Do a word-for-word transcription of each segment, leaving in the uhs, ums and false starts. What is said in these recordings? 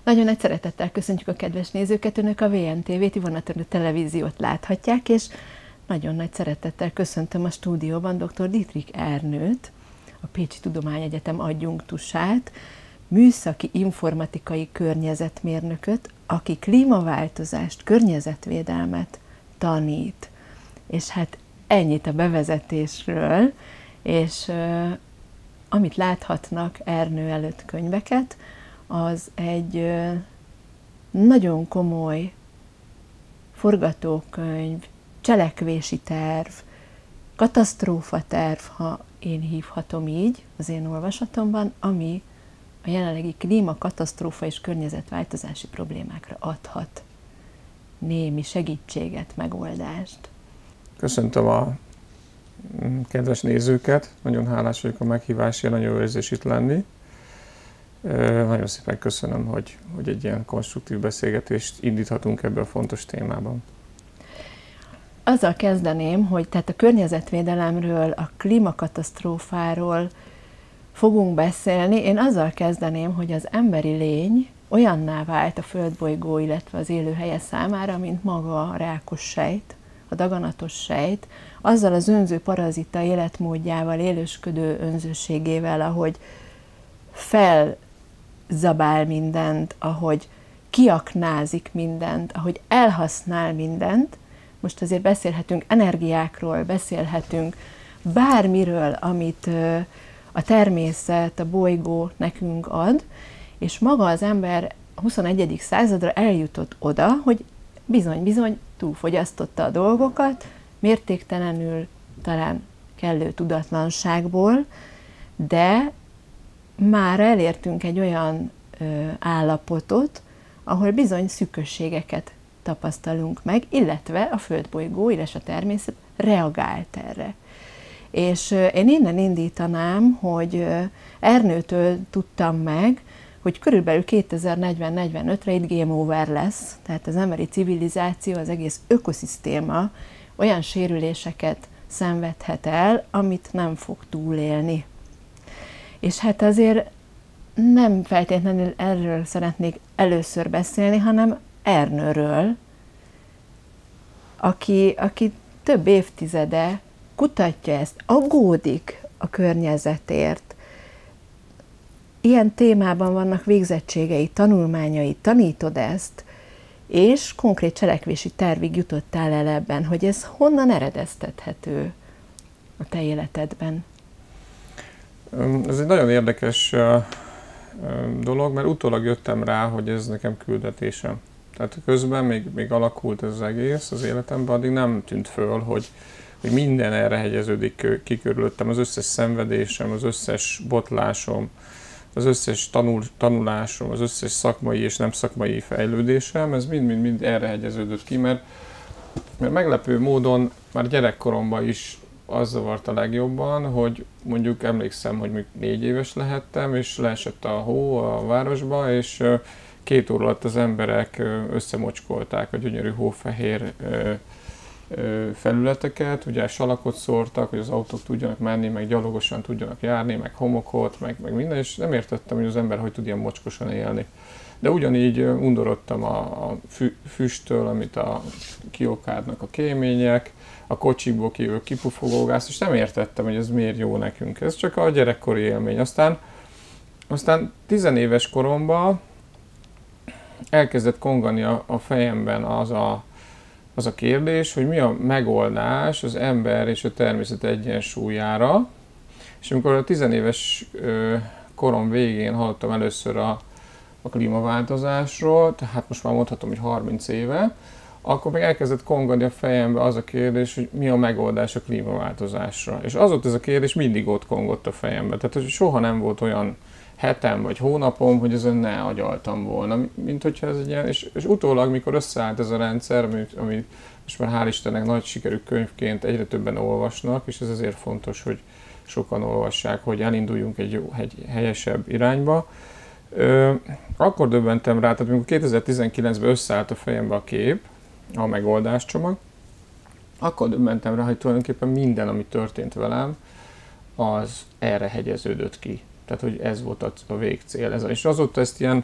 Nagyon nagy szeretettel köszöntjük a kedves nézőket, önök a vé en té vét, Ivona Törő televíziót láthatják, és nagyon nagy szeretettel köszöntöm a stúdióban dr. Dietrich Ernőt, a Pécsi Tudományegyetem adjunktusát, műszaki informatikai környezetmérnököt, aki klímaváltozást, környezetvédelmet tanít. És hát ennyit a bevezetésről, és uh, amit láthatnak Ernő előtt könyveket, az egy uh, nagyon komoly forgatókönyv, cselekvési terv, katasztrófaterv, ha én hívhatom így az én olvasatomban, ami a jelenlegi klímakatasztrófa és környezetváltozási problémákra adhat némi segítséget, megoldást. Köszöntöm a kedves nézőket, nagyon hálás vagyok a meghívásért, nagyon jó érzés itt lenni. Nagyon szépen köszönöm, hogy, hogy egy ilyen konstruktív beszélgetést indíthatunk ebbe a fontos témában. Azzal kezdeném, hogy tehát a környezetvédelemről, a klímakatasztrófáról fogunk beszélni. Én azzal kezdeném, hogy az emberi lény olyanná vált a földbolygó, illetve az élőhelye számára, mint maga a rákos sejt, a daganatos sejt, azzal az önző parazita életmódjával, élősködő önzőségével, ahogy felzabál mindent, ahogy kiaknázik mindent, ahogy elhasznál mindent. Most azért beszélhetünk energiákról, beszélhetünk bármiről, amit a természet, a bolygó nekünk ad, és maga az ember a huszonegyedik századra eljutott oda, hogy bizony-bizony túlfogyasztotta a dolgokat, mértéktelenül, talán kellő tudatlanságból, de már elértünk egy olyan ö, állapotot, ahol bizony szűkösségeket tapasztalunk meg, illetve a földbolygó, illetve a természet reagált erre. És én innen indítanám, hogy Ernőtől tudtam meg, hogy körülbelül kétezer-negyven-negyvenötre itt game over lesz, tehát az emberi civilizáció, az egész ökoszisztéma olyan sérüléseket szenvedhet el, amit nem fog túlélni. És hát azért nem feltétlenül erről szeretnék először beszélni, hanem Ernőről, aki, aki több évtizede kutatja ezt, aggódik a környezetért. Ilyen témában vannak végzettségei, tanulmányai, tanítod ezt, és konkrét cselekvési tervig jutottál el ebben, hogy ez honnan eredeztethető a te életedben? Ez egy nagyon érdekes dolog, mert utólag jöttem rá, hogy ez nekem küldetésem. Tehát közben még, még alakult ez az egész az életemben, addig nem tűnt föl, hogy, hogy minden erre hegyeződik ki körülöttem, az összes szenvedésem, az összes botlásom, az összes tanul, tanulásom, az összes szakmai és nem szakmai fejlődésem, ez mind-mind erre hegyeződött ki, mert, mert meglepő módon már gyerekkoromban is az zavart a legjobban, hogy mondjuk emlékszem, hogy még négy éves lehettem, és leesett a hó a városba, és két óra alatt az emberek összemocskolták a gyönyörű hófehér felületeket, ugye salakot szórtak, hogy az autók tudjanak menni, meg gyalogosan tudjanak járni, meg homokot, meg, meg minden, és nem értettem, hogy az ember hogy tud ilyen mocskosan élni. De ugyanígy undorodtam a fü füsttől, amit a kiokádnak a kémények, a kocsikból kívül kipufogó gáz, és nem értettem, hogy ez miért jó nekünk. Ez csak a gyerekkori élmény. Aztán, aztán tizenéves koromban elkezdett kongani a, a fejemben az a, az a kérdés, hogy mi a megoldás az ember és a természet egyensúlyára. És amikor a tizenéves korom végén hallottam először a, a klímaváltozásról, tehát most már mondhatom, hogy harminc éve, akkor meg elkezdett kongani a fejembe az a kérdés, hogy mi a megoldás a klímaváltozásra. És az ott ez a kérdés mindig ott kongott a fejembe. Tehát hogy soha nem volt olyan hetem vagy hónapom, hogy ezen ne agyaltam volna. Mint hogyha ez egy ilyen, és, és utólag, mikor összeállt ez a rendszer, ami, ami most már hál' Istennek nagy sikerű könyvként egyre többen olvasnak, és ez azért fontos, hogy sokan olvassák, hogy elinduljunk egy, jó, egy helyesebb irányba. Ö, akkor döbbentem rá, tehát amikor kétezer-tizenkilencben összeállt a fejembe a kép, a megoldáscsomag, akkor döbbentem rá, hogy tulajdonképpen minden, ami történt velem, az erre hegyeződött ki. Tehát, hogy ez volt a végcél. Ez, és azóta ezt ilyen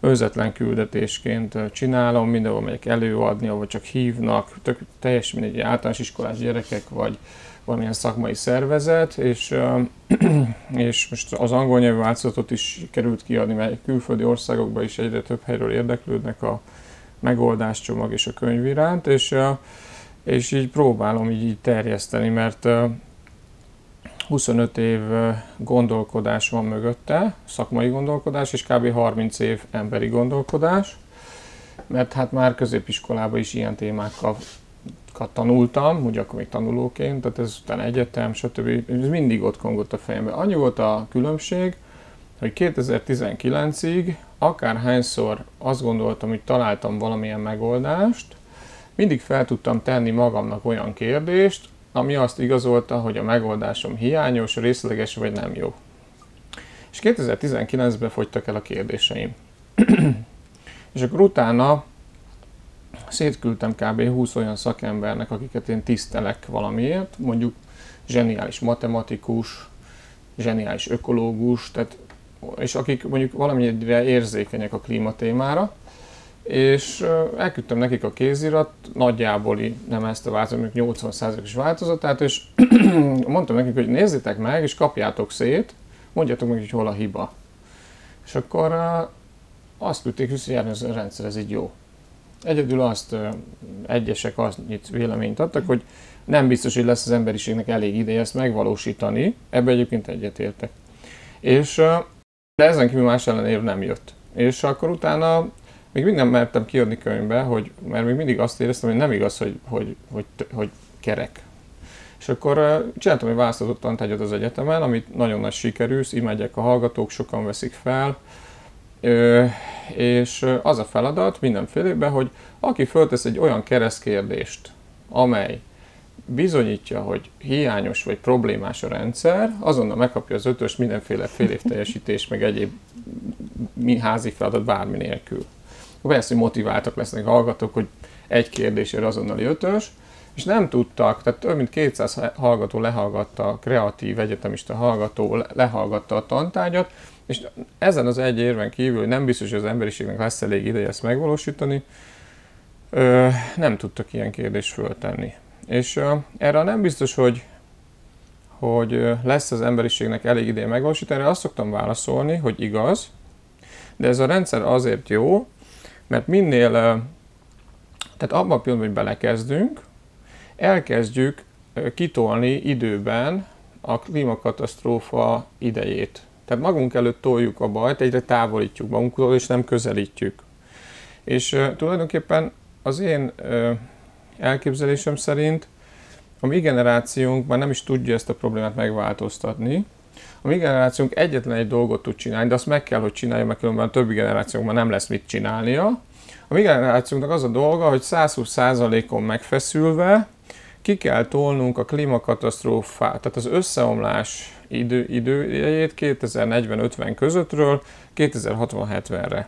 önzetlen küldetésként csinálom, mindenhol megyek előadni, vagy csak hívnak, tök, teljesen mindegy, általános iskolás gyerekek, vagy valamilyen szakmai szervezet, és, és most az angol nyelvű változatot is került kiadni, mert külföldi országokban is egyre több helyről érdeklődnek a megoldáscsomag és a könyv iránt, és, és így próbálom így, így terjeszteni, mert huszonöt év gondolkodás van mögötte, szakmai gondolkodás, és kb. harminc év emberi gondolkodás, mert hát már középiskolában is ilyen témákkal tanultam, ugye akkor még tanulóként, tehát ez utána egyetem, stb. Ez mindig ott kongott a fejemben. Annyi volt a különbség, hogy kétezer-tizenkilencig akárhányszor azt gondoltam, hogy találtam valamilyen megoldást, mindig fel tudtam tenni magamnak olyan kérdést, ami azt igazolta, hogy a megoldásom hiányos, részleges vagy nem jó. És kétezer-tizenkilencben fogytak el a kérdéseim. És akkor utána szétküldtem kb. húsz olyan szakembernek, akiket én tisztelek valamiért, mondjuk zseniális matematikus, zseniális ökológus, tehát, és akik mondjuk valamennyire érzékenyek a klímatémára, és elküldtem nekik a kézirat, nagyjából nem ezt a változatot, nyolcvan százalékos változatát, és mondtam nekik, hogy nézzétek meg, és kapjátok szét, mondjátok meg, hogy hol a hiba. És akkor azt küldték, hogy ez a rendszer, ez így jó. Egyedül azt egyesek annyit véleményt adtak, hogy nem biztos, hogy lesz az emberiségnek elég ideje ezt megvalósítani, ebben egyébként egyetértek. És de ezen kívül más ellenére nem jött. És akkor utána még minden mertem kiadni könyvbe, hogy, mert még mindig azt éreztem, hogy nem igaz, hogy, hogy, hogy, hogy kerek. És akkor csináltam egy választott tantárgyat az egyetemen, amit nagyon nagy sikerű, imádják a hallgatók, sokan veszik fel, és az a feladat mindenfélében, hogy aki föltesz egy olyan keresztkérdést, amely bizonyítja, hogy hiányos vagy problémás a rendszer, azonnal megkapja az ötös mindenféle fél év teljesítés, meg egyéb házi feladat bármi nélkül. Persze, hogy motiváltak lesznek a hallgatók, hogy egy kérdésére azonnali ötös, és nem tudtak, tehát több mint kétszáz hallgató lehallgatta, a kreatív egyetemista hallgató lehallgatta a tantárgyat, és ezen az egy érven kívül, hogy nem biztos, hogy az emberiségnek lesz elég ideje ezt megvalósítani, nem tudtak ilyen kérdést föltenni. És erre nem biztos, hogy, hogy lesz az emberiségnek elég ideje megvalósítani, erre azt szoktam válaszolni, hogy igaz, de ez a rendszer azért jó, mert minél, tehát abban a pillanatban, hogy belekezdünk, elkezdjük kitolni időben a klímakatasztrófa idejét. Tehát magunk előtt toljuk a bajt, egyre távolítjuk magunktól, és nem közelítjük. És uh, tulajdonképpen az én uh, elképzelésem szerint a mi generációnk már nem is tudja ezt a problémát megváltoztatni. A mi generációnk egyetlen egy dolgot tud csinálni, de azt meg kell, hogy csinálja, mert különben a többi generációnk már nem lesz mit csinálnia. A mi generációnknak az a dolga, hogy száz húsz százalékon megfeszülve ki kell tolnunk a klímakatasztrófát, tehát az összeomlás idő, időjét kétezer-negyven-ötven közöttről kétezer-hatvan-hetvenre.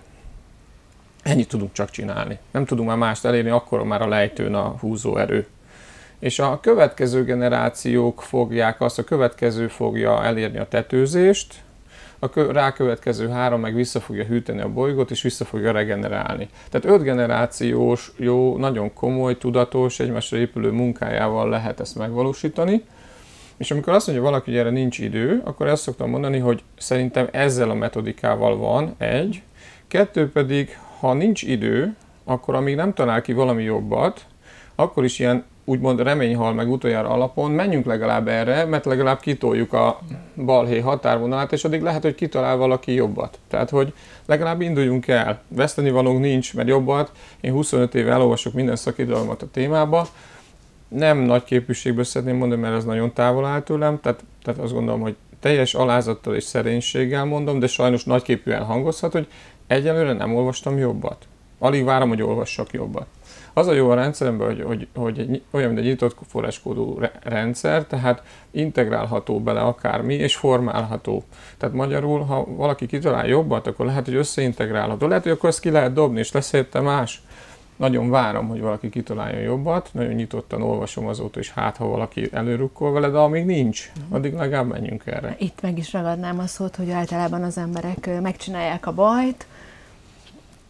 Ennyit tudunk csak csinálni. Nem tudunk már mást elérni, akkor már a lejtőn a húzóerő. És a következő generációk fogják azt, a következő fogja elérni a tetőzést, a rákövetkező három meg vissza fogja hűteni a bolygót, és vissza fogja regenerálni. Tehát öt generációs, jó, nagyon komoly, tudatos, egymásra épülő munkájával lehet ezt megvalósítani. És amikor azt mondja valaki, hogy erre nincs idő, akkor azt szoktam mondani, hogy szerintem ezzel a metodikával van, egy. Kettő pedig, ha nincs idő, akkor amíg nem talál ki valami jobbat, akkor is ilyen úgymond reményhal meg utoljára alapon, menjünk legalább erre, mert legalább kitoljuk a balhé határvonalát, és addig lehet, hogy kitalál valaki jobbat. Tehát, hogy legalább induljunk el. Vesztenivalónk nincs, mert jobbat. Én huszonöt éve elolvasok minden szakirodalmat a témába. Nem nagy képűségből szeretném mondani, mert ez nagyon távol áll tőlem. Tehát, tehát azt gondolom, hogy teljes alázattal és szerénységgel mondom, de sajnos nagyképűen hangozhat, hogy egyelőre nem olvastam jobbat. Alig várom, hogy olvassak jobbat. Az a jó a rendszeremben, hogy, hogy, hogy egy, olyan, mint egy nyitott forráskódú rendszer, tehát integrálható bele akármi, és formálható. Tehát magyarul, ha valaki kitalál jobbat, akkor lehet, hogy összeintegrálható. Lehet, hogy akkor ezt ki lehet dobni, és lesz érte más. Nagyon várom, hogy valaki kitaláljon jobbat, nagyon nyitottan olvasom azóta, és hát, ha valaki előrukkol vele, de amíg nincs, addig legalább menjünk erre. Itt meg is ragadnám a szót, hogy általában az emberek megcsinálják a bajt,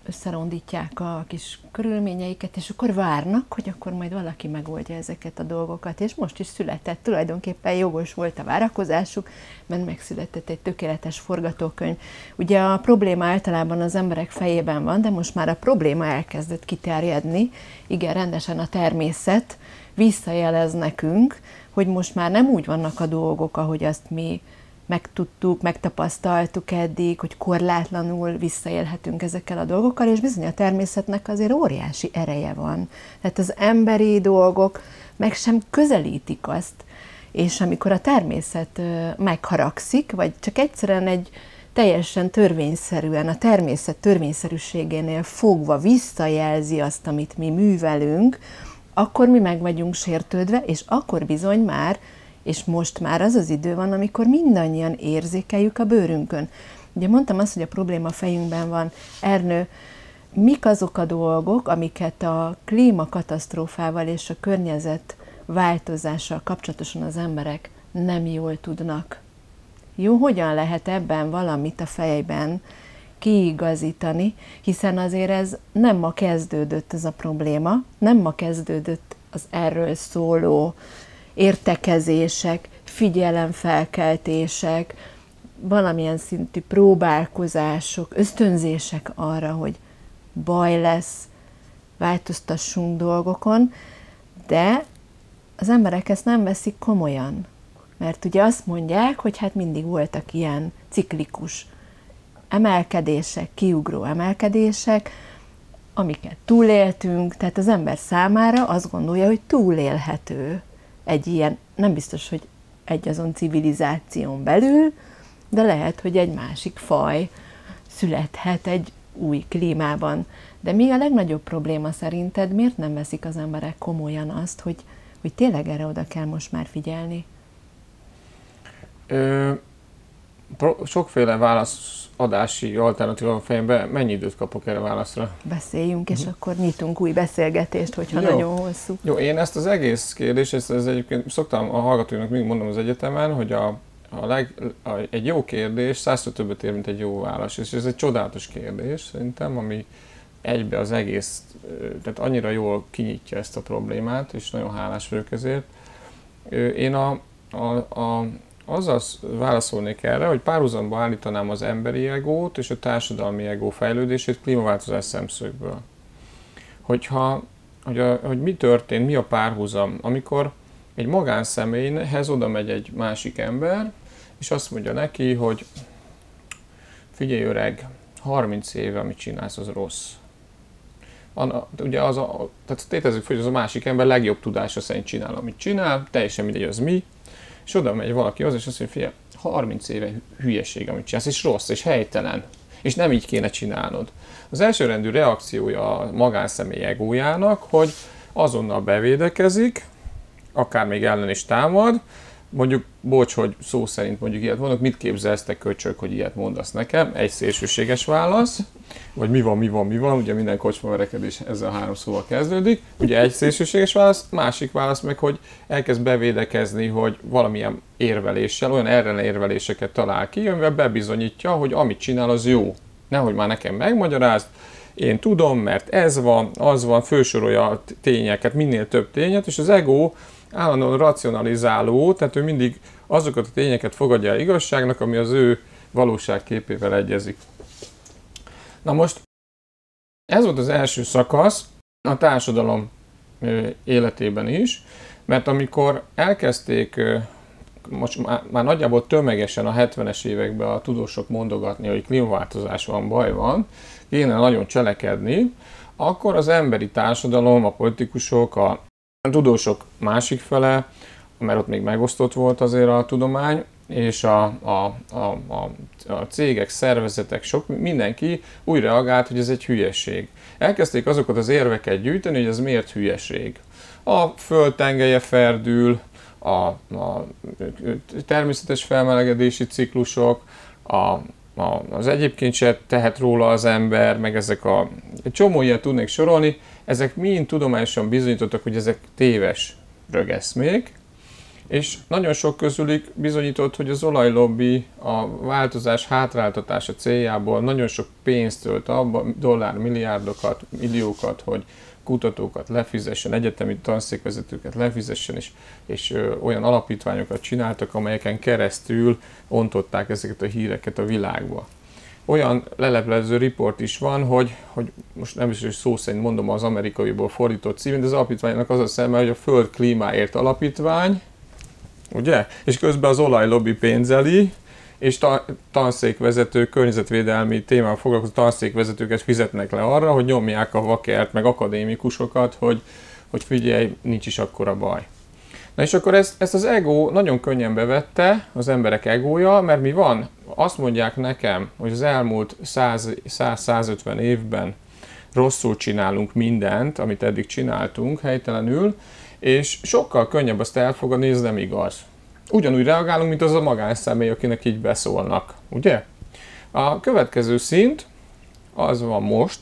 összerondítják a kis körülményeiket, és akkor várnak, hogy akkor majd valaki megoldja ezeket a dolgokat, és most is született, tulajdonképpen jogos volt a várakozásuk, mert megszületett egy tökéletes forgatókönyv. Ugye a probléma általában az emberek fejében van, de most már a probléma elkezdett kiterjedni, igen, rendesen a természet visszajelez nekünk, hogy most már nem úgy vannak a dolgok, ahogy azt mi megtudtuk, megtapasztaltuk eddig, hogy korlátlanul visszaélhetünk ezekkel a dolgokkal, és bizony a természetnek azért óriási ereje van. Tehát az emberi dolgok meg sem közelítik azt, és amikor a természet megharagszik, vagy csak egyszerűen egy teljesen törvényszerűen, a természet törvényszerűségénél fogva visszajelzi azt, amit mi művelünk, akkor mi meg vagyunk sértődve, és akkor bizony már, és most már az az idő van, amikor mindannyian érzékeljük a bőrünkön. Ugye mondtam azt, hogy a probléma a fejünkben van. Ernő, mik azok a dolgok, amiket a klímakatasztrófával és a környezet változással kapcsolatosan az emberek nem jól tudnak? Jó, hogyan lehet ebben valamit a fejben kiigazítani, hiszen azért ez nem ma kezdődött ez a probléma, nem ma kezdődött az erről szóló értekezések, figyelemfelkeltések, valamilyen szintű próbálkozások, ösztönzések arra, hogy baj lesz, változtassunk dolgokon, de az emberek ezt nem veszik komolyan. Mert ugye azt mondják, hogy hát mindig voltak ilyen ciklikus emelkedések, kiugró emelkedések, amiket túléltünk, tehát az ember számára azt gondolja, hogy túlélhető egy ilyen, nem biztos, hogy egy azon civilizáción belül, de lehet, hogy egy másik faj születhet egy új klímában. De mi a legnagyobb probléma szerinted? Miért nem veszik az emberek komolyan azt, hogy, hogy tényleg erre oda kell most már figyelni? Ö, sokféle válaszadási alternatíva van fejemben. Mennyi időt kapok erre a válaszra? Beszéljünk, és uh-huh. akkor nyitunk új beszélgetést, hogyha Jó. nagyon hosszú. Jó, én ezt az egész kérdést, ezt, ezt egyébként szoktam a hallgatóinak mindig mondom az egyetemen, hogy a, a leg, a, egy jó kérdés százszor többet ér, mint egy jó válasz. És ez egy csodálatos kérdés szerintem, ami egybe az egész, tehát annyira jól kinyitja ezt a problémát, és nagyon hálás vagyok ezért. Én a, a, a azzal válaszolnék erre, hogy párhuzamba állítanám az emberi egót és a társadalmi egó fejlődését klímaváltozás szemszögből. Hogyha, hogy, a, hogy mi történt, mi a párhuzam, amikor egy magánszemélyhez oda megy egy másik ember, és azt mondja neki, hogy figyelj öreg, harminc éve, amit csinálsz, az rossz. An, ugye az a, tehát tétezzük, hogy az a másik ember legjobb tudása szerint csinál, amit csinál, teljesen mindegy az mi, és oda megy valaki az, és azt mondja, figyelj, harminc éve hülyeség, amit csinálsz, és rossz, és helytelen, és nem így kéne csinálnod. Az elsőrendű reakciója a magánszemély egójának, hogy azonnal bevédekezik, akár még ellen is támad, mondjuk, bocs, hogy szó szerint mondjuk ilyet mondok, mit képzelsz te köcsög, hogy ilyet mondasz nekem? Egy szélsőséges válasz, vagy mi van, mi van, mi van, ugye minden kocsmaverekedés ezzel a három szóval kezdődik. Ugye egy szélsőséges válasz, másik válasz meg, hogy elkezd bevédekezni, hogy valamilyen érveléssel, olyan ellenérveléseket talál ki, amivel bebizonyítja, hogy amit csinál, az jó. Nehogy már nekem megmagyarázd, én tudom, mert ez van, az van, fölsorolja a tényeket, minél több tényet, és az ego állandóan racionalizáló, tehát ő mindig azokat a tényeket fogadja el igazságnak, ami az ő valóságképével egyezik. Na most, ez volt az első szakasz a társadalom életében is, mert amikor elkezdték most már, már nagyjából tömegesen a hetvenes években a tudósok mondogatni, hogy klímaváltozás van, baj van, kéne nagyon cselekedni, akkor az emberi társadalom, a politikusok, a A tudósok másik fele, mert ott még megosztott volt azért a tudomány, és a, a, a, a, a cégek, szervezetek, sok, mindenki úgy reagált, hogy ez egy hülyeség. Elkezdték azokat az érveket gyűjteni, hogy ez miért hülyeség. A föld tengelye ferdül, a, a természetes felmelegedési ciklusok, a, a, az egyébként se tehet róla az ember, meg ezek a... Egy csomó ilyet tudnék sorolni, ezek mind tudományosan bizonyítottak, hogy ezek téves rögeszmék, És nagyon sok közülük bizonyított, hogy az olajlobby a változás hátráltatása céljából nagyon sok pénzt ölt abba, dollármilliárdokat, milliókat, hogy kutatókat lefizessen, egyetemi tanszékvezetőket lefizessen, és, és ö, olyan alapítványokat csináltak, amelyeken keresztül ontották ezeket a híreket a világba. Olyan leleplező riport is van, hogy, hogy most nem is szó szerint mondom az amerikaiból fordított cím, de az alapítványnak az a szeme, hogy a Föld klímáért alapítvány, ugye? És közben az olajlobby pénzeli, és ta- tanszékvezetők, környezetvédelmi témával foglalkozó tanszékvezetőket fizetnek le arra, hogy nyomják a vakert, meg akadémikusokat, hogy, hogy figyelj, nincs is akkora baj. Na és akkor ezt, ezt az ego nagyon könnyen bevette, az emberek egója, mert mi van? Azt mondják nekem, hogy az elmúlt száz-százötven évben rosszul csinálunk mindent, amit eddig csináltunk helytelenül, és sokkal könnyebb azt elfogadni, ez nem igaz. Ugyanúgy reagálunk, mint az a magánszemély, akinek így beszólnak, ugye? A következő szint az van most,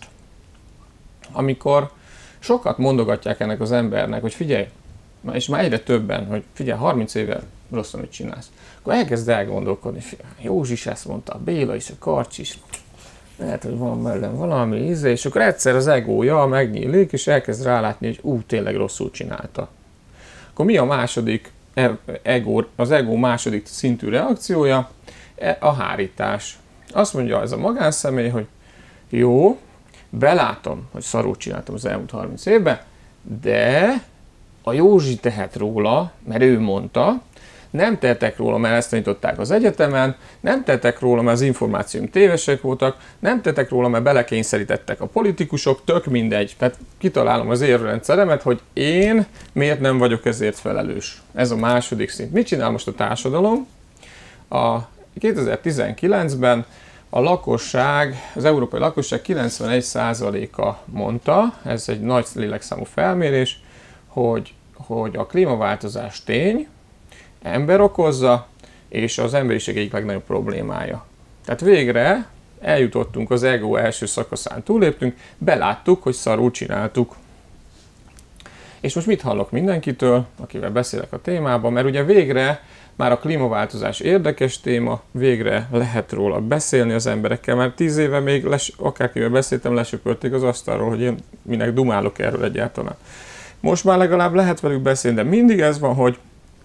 amikor sokat mondogatják ennek az embernek, hogy figyelj, és már egyre többen, hogy figyelj, harminc éve rosszul, mit csinálsz. Akkor elkezd elgondolkodni, Józsi is ezt mondta, Béla is, a Karcs is, lehet, hogy van mellem valami íze, és akkor egyszer az egója megnyílik, és elkezd rálátni, hogy ú, tényleg rosszul csinálta. Akkor mi a második, ego, az ego második szintű reakciója? A hárítás. Azt mondja ez a magánszemély, hogy jó, belátom, hogy szarul csináltam az elmúlt harminc évben, de a Józsi tehet róla, mert ő mondta, nem tehetek róla, mert ezt tanították az egyetemen, nem tehetek róla, mert az információim tévesek voltak, nem tehetek róla, mert belekényszerítettek a politikusok, tök mindegy. Tehát kitalálom az érvrendszeremet, hogy én miért nem vagyok ezért felelős. Ez a második szint. Mit csinál most a társadalom? A kétezer-tizenkilencben a lakosság, az európai lakosság kilencvenegy százaléka mondta, ez egy nagy lélekszámú felmérés, hogy, hogy a klímaváltozás tény, ember okozza, és az emberiség egyik legnagyobb problémája. Tehát végre eljutottunk az ego első szakaszán, túléptünk, beláttuk, hogy szarul csináltuk. És most mit hallok mindenkitől, akivel beszélek a témában, mert ugye végre már a klímaváltozás érdekes téma, végre lehet róla beszélni az emberekkel, mert tíz éve még les, akárkivel beszéltem, lesöpörték az asztalról, hogy én minek dumálok erről egyáltalán. Most már legalább lehet velük beszélni, de mindig ez van, hogy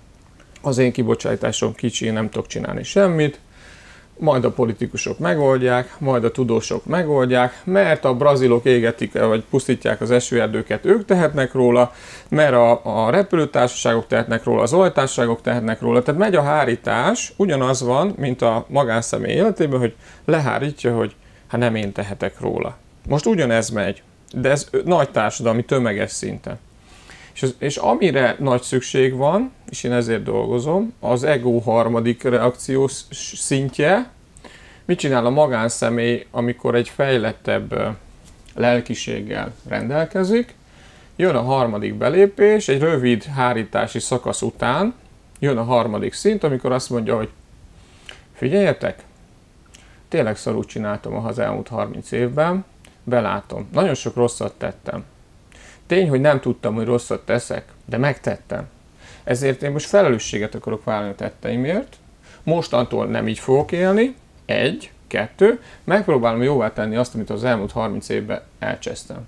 az én kibocsátásom kicsi, én nem tudok csinálni semmit, majd a politikusok megoldják, majd a tudósok megoldják, mert a brazilok égetik, vagy pusztítják az esőerdőket, ők tehetnek róla, mert a, a repülőtársaságok tehetnek róla, az olajtársaságok tehetnek róla. Tehát megy a hárítás, ugyanaz van, mint a magánszemély életében, hogy lehárítja, hogy hát nem én tehetek róla. Most ugyanez megy, de ez nagy társadalmi, tömeges szinten. És, az, és amire nagy szükség van, és én ezért dolgozom, az ego harmadik reakciós szintje. Mit csinál a magánszemély, amikor egy fejlettebb lelkiséggel rendelkezik? Jön a harmadik belépés, egy rövid hárítási szakasz után jön a harmadik szint, amikor azt mondja, hogy figyeljetek, tényleg szarul csináltam az elmúlt harminc évben, belátom, nagyon sok rosszat tettem. Tény, hogy nem tudtam, hogy rosszat teszek, de megtettem. Ezért én most felelősséget akarok vállalni a tetteimért. Mostantól nem így fogok élni. Egy, kettő. Megpróbálom jóvá tenni azt, amit az elmúlt harminc évben elcsesztem.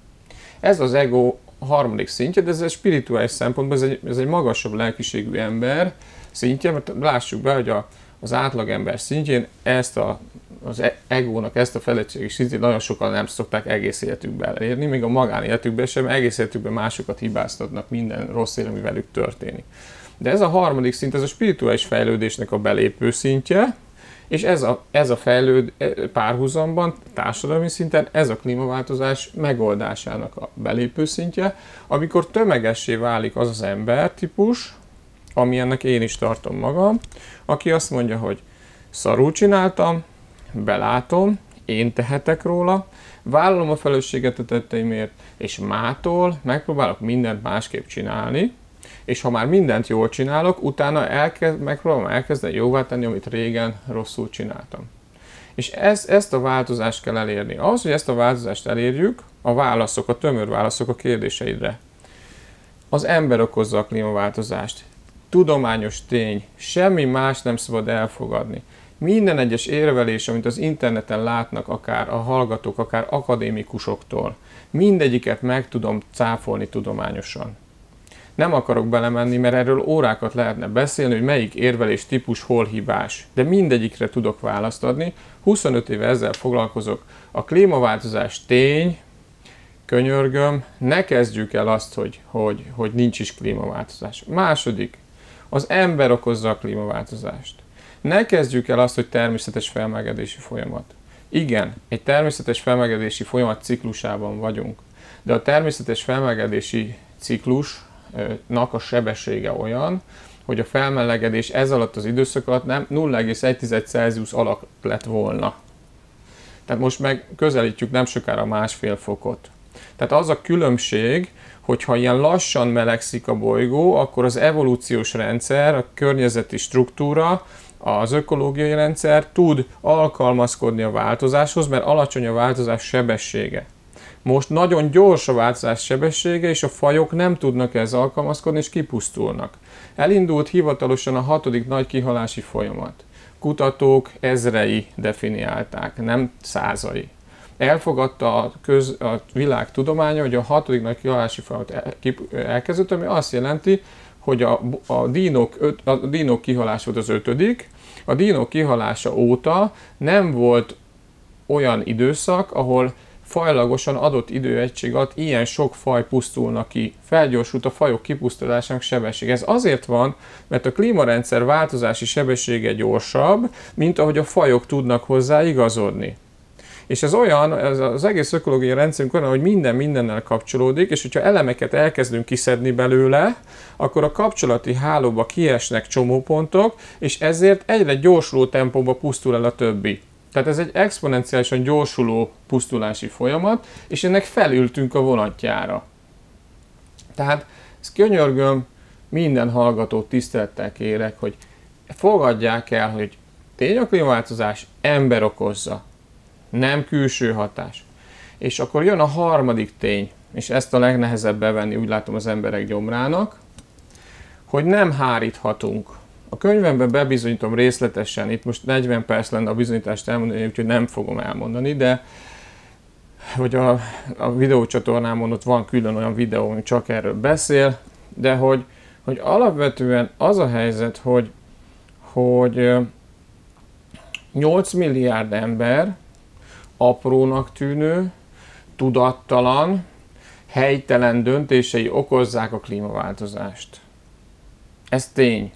Ez az ego harmadik szintje, de ez egy spirituális szempontból, ez egy, ez egy magasabb lelkiségű ember szintje, mert lássuk be, hogy a, az átlagember szintjén ezt a az egónak ezt a fejlettségi szintjét nagyon sokan nem szokták egész életükben elérni, még a magánéletükben sem, egész életükben másokat hibáztatnak minden rossz ér, ami velük történik. De ez a harmadik szint, ez a spirituális fejlődésnek a belépő szintje, és ez a, ez a fejlőd párhuzamban, társadalmi szinten, ez a klímaváltozás megoldásának a belépő szintje, amikor tömegessé válik az az embertípus, amilyennek én is tartom magam, aki azt mondja, hogy szarul csináltam, belátom, én tehetek róla, vállalom a felelősséget a tetteimért, és mától megpróbálok mindent másképp csinálni, és ha már mindent jól csinálok, utána elkezd, megpróbálom elkezdeni jóvá tenni, amit régen rosszul csináltam. És ez, ezt a változást kell elérni. Ahhoz, hogy ezt a változást elérjük, a válaszok, a tömör válaszok a kérdéseidre. Az ember okozza a klímaváltozást. tudományos tény, semmi más nem szabad elfogadni. Minden egyes érvelés, amit az interneten látnak akár a hallgatók, akár akadémikusoktól, mindegyiket meg tudom cáfolni tudományosan. Nem akarok belemenni, mert erről órákat lehetne beszélni, hogy melyik érvelés típus hol hibás. De mindegyikre tudok választ adni. huszonöt éve ezzel foglalkozok. A klímaváltozás tény, könyörgöm, ne kezdjük el azt, hogy, hogy, hogy nincs is klímaváltozás. Második, az ember okozza a klímaváltozást. Ne kezdjük el azt, hogy természetes felmelegedési folyamat. Igen, egy természetes felmelegedési folyamat ciklusában vagyunk, de a természetes felmelegedési ciklusnak a sebessége olyan, hogy a felmelegedés ez alatt az időszak alatt nem nulla egész egy Celsius alatt lett volna. Tehát most meg közelítjük nem sokára másfél fokot. Tehát az a különbség, hogyha ilyen lassan melegszik a bolygó, akkor az evolúciós rendszer, a környezeti struktúra, az ökológiai rendszer tud alkalmazkodni a változáshoz, mert alacsony a változás sebessége. Most nagyon gyors a változás sebessége, és a fajok nem tudnak ehhez alkalmazkodni, és kipusztulnak. Elindult hivatalosan a hatodik nagy kihalási folyamat. Kutatók ezrei definiálták, nem százai. Elfogadta a, köz, a világ tudománya, hogy a hatodik nagy kihalási folyamat elkezdődött, ami azt jelenti, hogy a, a, dínok, a dínok kihallás volt az ötödik, a dínok kihalása óta nem volt olyan időszak, ahol fajlagosan adott időegység alatt ilyen sok faj pusztulna ki. Felgyorsult a fajok kipusztulásának sebessége. Ez azért van, mert a klímarendszer változási sebessége gyorsabb, mint ahogy a fajok tudnak hozzá igazodni. És ez olyan, ez az egész ökológiai rendszerünk olyan, hogy minden mindennel kapcsolódik, és hogyha elemeket elkezdünk kiszedni belőle, akkor a kapcsolati hálóba kiesnek csomópontok, és ezért egyre gyorsuló tempóba pusztul el a többi. Tehát ez egy exponenciálisan gyorsuló pusztulási folyamat, és ennek felültünk a vonatjára. Tehát ezt könyörgöm, minden hallgatót tisztelettel kérek, hogy fogadják el, hogy tény a klímaváltozás, ember okozza. Nem külső hatás. És akkor jön a harmadik tény, és ezt a legnehezebb bevenni, úgy látom az emberek gyomrának, hogy nem háríthatunk. A könyvemben bebizonyítom részletesen, itt most negyven perc lenne a bizonyítást elmondani, úgyhogy nem fogom elmondani, de hogy a, a videócsatornámon ott van külön olyan videó, ami csak erről beszél, de hogy, hogy alapvetően az a helyzet, hogy, hogy nyolc milliárd ember aprónak tűnő, tudattalan, helytelen döntései okozzák a klímaváltozást. Ez tény.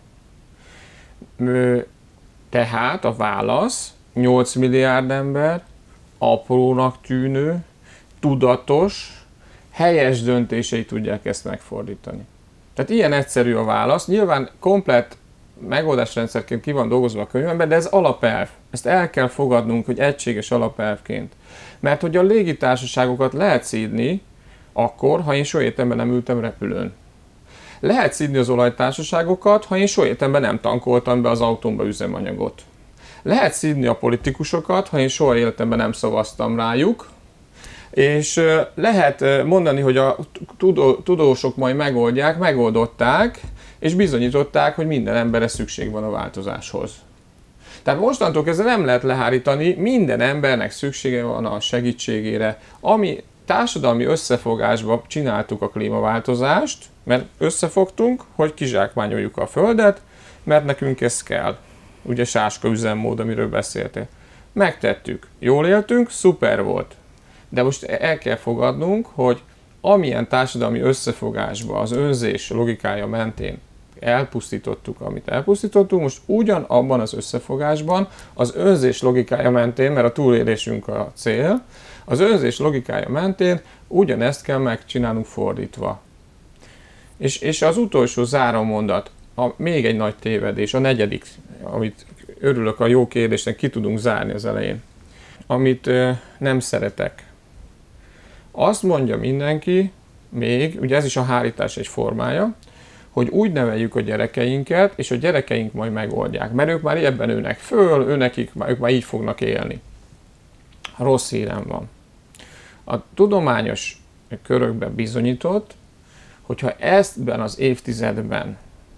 Tehát a válasz, nyolc milliárd ember, aprónak tűnő, tudatos, helyes döntései tudják ezt megfordítani. Tehát ilyen egyszerű a válasz. Nyilván komplett megoldásrendszerként ki van dolgozva a könyvemben, de ez alapelv. Ezt el kell fogadnunk, hogy egységes alapelvként. Mert hogy a légitársaságokat lehet szídni akkor, ha én soha életemben nem ültem repülőn. Lehet szídni az olajtársaságokat, ha én soha életemben nem tankoltam be az autómba üzemanyagot. Lehet szídni a politikusokat, ha én soha életemben nem szavaztam rájuk. És lehet mondani, hogy a tudósok majd megoldják, megoldották, és bizonyították, hogy minden emberre szükség van a változáshoz. Tehát mostantól kezdve nem lehet lehárítani, minden embernek szüksége van a segítségére, ami társadalmi összefogásban csináltuk a klímaváltozást, mert összefogtunk, hogy kizsákmányoljuk a Földet, mert nekünk ez kell. Ugye sáska üzemmód, amiről beszéltél. Megtettük, jól éltünk, szuper volt. De most el kell fogadnunk, hogy amilyen társadalmi összefogásba az önzés logikája mentén elpusztítottuk, amit elpusztítottunk, most ugyanabban az összefogásban az önzés logikája mentén, mert a túlélésünk a cél, az önzés logikája mentén ugyanezt kell megcsinálnunk fordítva. És, és az utolsó zárómondat, a, még egy nagy tévedés, a negyedik, amit örülök a jó kérdésnek, ki tudunk zárni az elején, amit ö, nem szeretek. Azt mondja mindenki, még, ugye ez is a hárítás egy formája, hogy úgy neveljük a gyerekeinket, és a gyerekeink majd megoldják, mert ők már ebben nőnek föl, őnekik, ők már így fognak élni. Rossz hírem van. A tudományos körökben bizonyított, hogyha eztben az évtizedben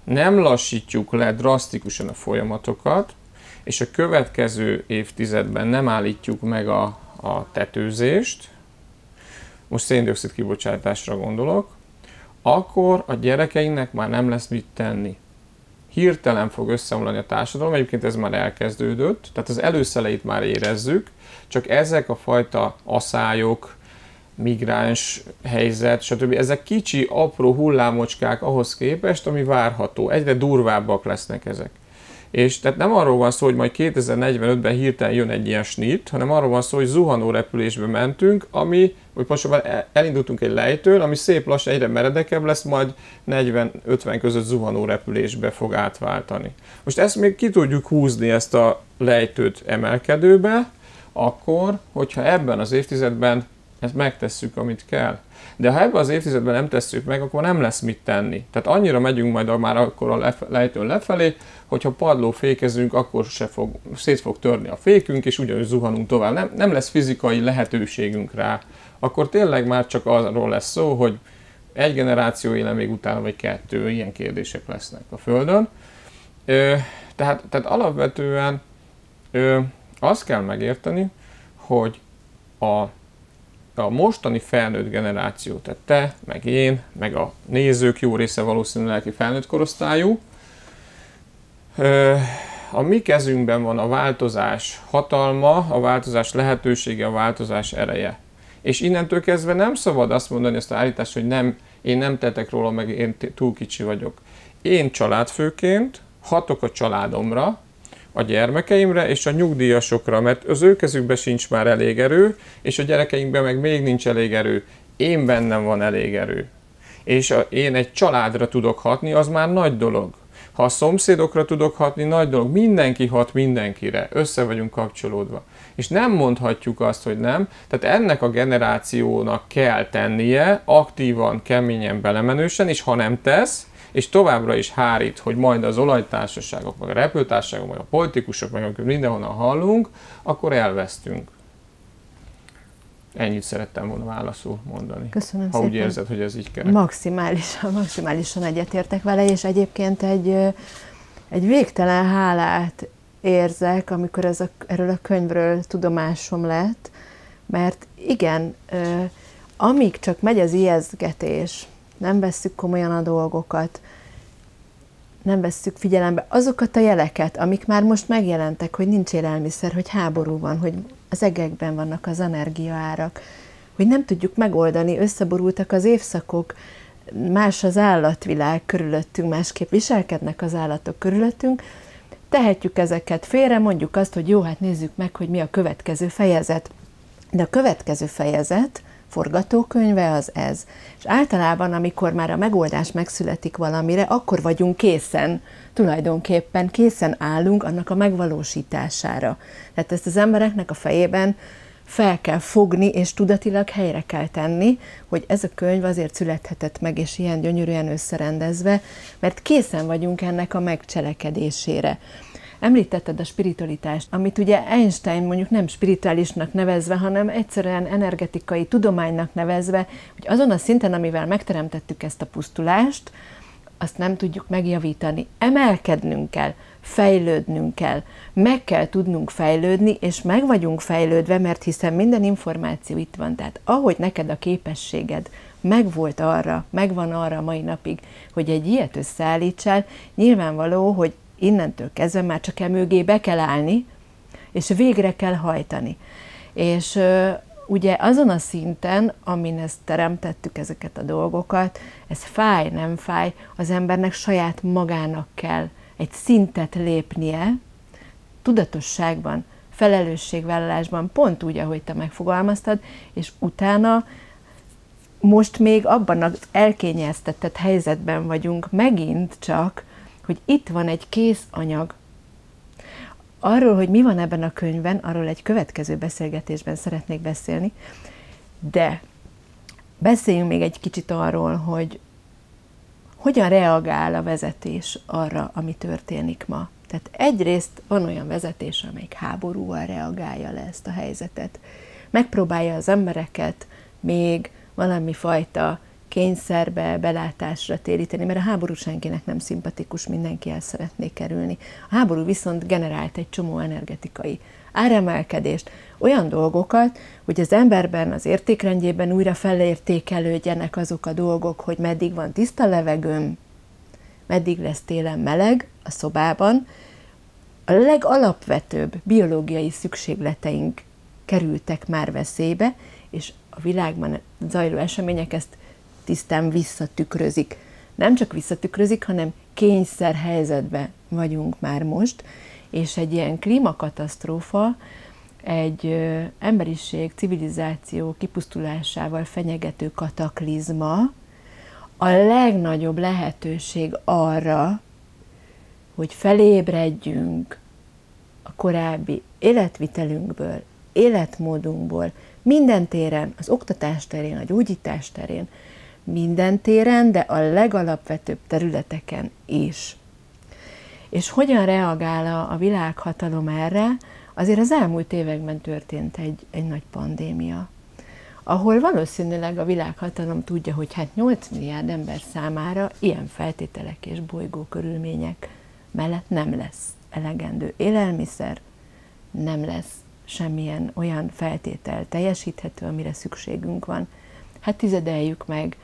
nem lassítjuk le drasztikusan a folyamatokat, és a következő évtizedben nem állítjuk meg a, a tetőzést, most szén-dioxid kibocsátásra gondolok, akkor a gyerekeinknek már nem lesz mit tenni. Hirtelen fog összeomlani a társadalom, egyébként ez már elkezdődött, tehát az előszeleit már érezzük, csak ezek a fajta aszályok, migráns helyzet, stb. Ezek kicsi, apró hullámocskák ahhoz képest, ami várható. Egyre durvábbak lesznek ezek. És tehát nem arról van szó, hogy majd kétezer-negyvenötben hirtelen jön egy ilyen snit, hanem arról van szó, hogy zuhanó repülésbe mentünk, ami, vagy pontosabban elindultunk egy lejtőn, ami szép lassan egyre meredekebb lesz, majd negyven-ötven között zuhanó repülésbe fog átváltani. Most ezt még ki tudjuk húzni, ezt a lejtőt emelkedőbe, akkor, hogyha ebben az évtizedben ezt megtesszük, amit kell. De ha ebben az évtizedben nem tesszük meg, akkor nem lesz mit tenni. Tehát annyira megyünk majd már akkor a lef- lejtőn lefelé, hogyha padlófékezünk, akkor se fog, szét fog törni a fékünk, és ugyanúgy zuhanunk tovább. Nem, nem lesz fizikai lehetőségünk rá. Akkor tényleg már csak arról lesz szó, hogy egy generáció éle még utána, vagy kettő, ilyen kérdések lesznek a Földön. Ö, tehát, tehát alapvetően ö, azt kell megérteni, hogy a a mostani felnőtt generáció, tehát te, meg én, meg a nézők jó része valószínűleg lelki felnőtt korosztályú, a mi kezünkben van a változás hatalma, a változás lehetősége, a változás ereje. És innentől kezdve nem szabad azt mondani, ezt az állítást, hogy nem, én nem tettek róla, meg én túl kicsi vagyok. Én családfőként hatok a családomra, a gyermekeimre és a nyugdíjasokra, mert az ő kezükben sincs már elég erő, és a gyerekeinkben meg még nincs elég erő. Én bennem van elég erő. És a, én egy családra tudok hatni, az már nagy dolog. Ha a szomszédokra tudok hatni, nagy dolog. Mindenki hat mindenkire. Össze vagyunk kapcsolódva. És nem mondhatjuk azt, hogy nem. Tehát ennek a generációnak kell tennie, aktívan, keményen, belemenősen, és ha nem tesz, és továbbra is hárít, hogy majd az olajtársaságok, meg a repültársaságok, meg a politikusok, meg amikor mindenhonnan hallunk, akkor elvesztünk. Ennyit szerettem volna válaszul mondani. Köszönöm ha szépen. úgy érzed, hogy ez így kell. Maximálisan, maximálisan egyetértek vele, és egyébként egy, egy végtelen hálát érzek, amikor ez a, erről a könyvről tudomásom lett, mert igen, amíg csak megy az ijesztgetés, nem vesszük komolyan a dolgokat, nem vesszük figyelembe azokat a jeleket, amik már most megjelentek, hogy nincs élelmiszer, hogy háború van, hogy az egekben vannak az energiaárak, hogy nem tudjuk megoldani, összeborultak az évszakok, más az állatvilág körülöttünk, másképp viselkednek az állatok körülöttünk, tehetjük ezeket félre, mondjuk azt, hogy jó, hát nézzük meg, hogy mi a következő fejezet. De a következő fejezet forgatókönyve az ez. És általában, amikor már a megoldás megszületik valamire, akkor vagyunk készen, tulajdonképpen készen állunk annak a megvalósítására. Tehát ezt az embereknek a fejében fel kell fogni, és tudatilag helyre kell tenni, hogy ez a könyv azért születhetett meg, és ilyen gyönyörűen összerendezve, mert készen vagyunk ennek a megcselekedésére. Említetted a spiritualitást, amit ugye Einstein mondjuk nem spirituálisnak nevezve, hanem egyszerűen energetikai tudománynak nevezve, hogy azon a szinten, amivel megteremtettük ezt a pusztulást, azt nem tudjuk megjavítani. Emelkednünk kell, fejlődnünk kell, meg kell tudnunk fejlődni, és meg vagyunk fejlődve, mert hiszen minden információ itt van. Tehát ahogy neked a képességed megvolt arra, megvan arra a mai napig, hogy egy ilyet összeállítsál, nyilvánvaló, hogy innentől kezdve már csak e mögé be kell állni, és végre kell hajtani. És ö, ugye azon a szinten, amin ezt teremtettük, ezeket a dolgokat, ez fáj, nem fáj, az embernek saját magának kell egy szintet lépnie, tudatosságban, felelősségvállalásban, pont úgy, ahogy te megfogalmaztad, és utána most még abban az elkényeztetett helyzetben vagyunk megint csak, hogy itt van egy kész anyag. Arról, hogy mi van ebben a könyvben, arról egy következő beszélgetésben szeretnék beszélni, de beszéljünk még egy kicsit arról, hogy hogyan reagál a vezetés arra, ami történik ma. Tehát egyrészt van olyan vezetés, amelyik háborúval reagálja le ezt a helyzetet. Megpróbálja az embereket még valami fajta kényszerbe, belátásra téríteni, mert a háború senkinek nem szimpatikus, mindenki el szeretné kerülni. A háború viszont generált egy csomó energetikai áremelkedést, olyan dolgokat, hogy az emberben, az értékrendjében újra felértékelődjenek azok a dolgok, hogy meddig van tiszta levegőm, meddig lesz télen meleg a szobában. A legalapvetőbb biológiai szükségleteink kerültek már veszélybe, és a világban zajló események ezt tisztán visszatükrözik. Nem csak visszatükrözik, hanem kényszerhelyzetben vagyunk már most, és egy ilyen klímakatasztrófa, egy ö, emberiség, civilizáció kipusztulásával fenyegető kataklizma a legnagyobb lehetőség arra, hogy felébredjünk a korábbi életvitelünkből, életmódunkból, minden téren, az oktatás terén, a gyógyítás terén, minden téren, de a legalapvetőbb területeken is. És hogyan reagál a, a világhatalom erre? Azért az elmúlt években történt egy, egy nagy pandémia, ahol valószínűleg a világhatalom tudja, hogy hát nyolc milliárd ember számára ilyen feltételek és bolygó körülmények mellett nem lesz elegendő élelmiszer, nem lesz semmilyen olyan feltétel teljesíthető, amire szükségünk van. Hát tizedeljük meg,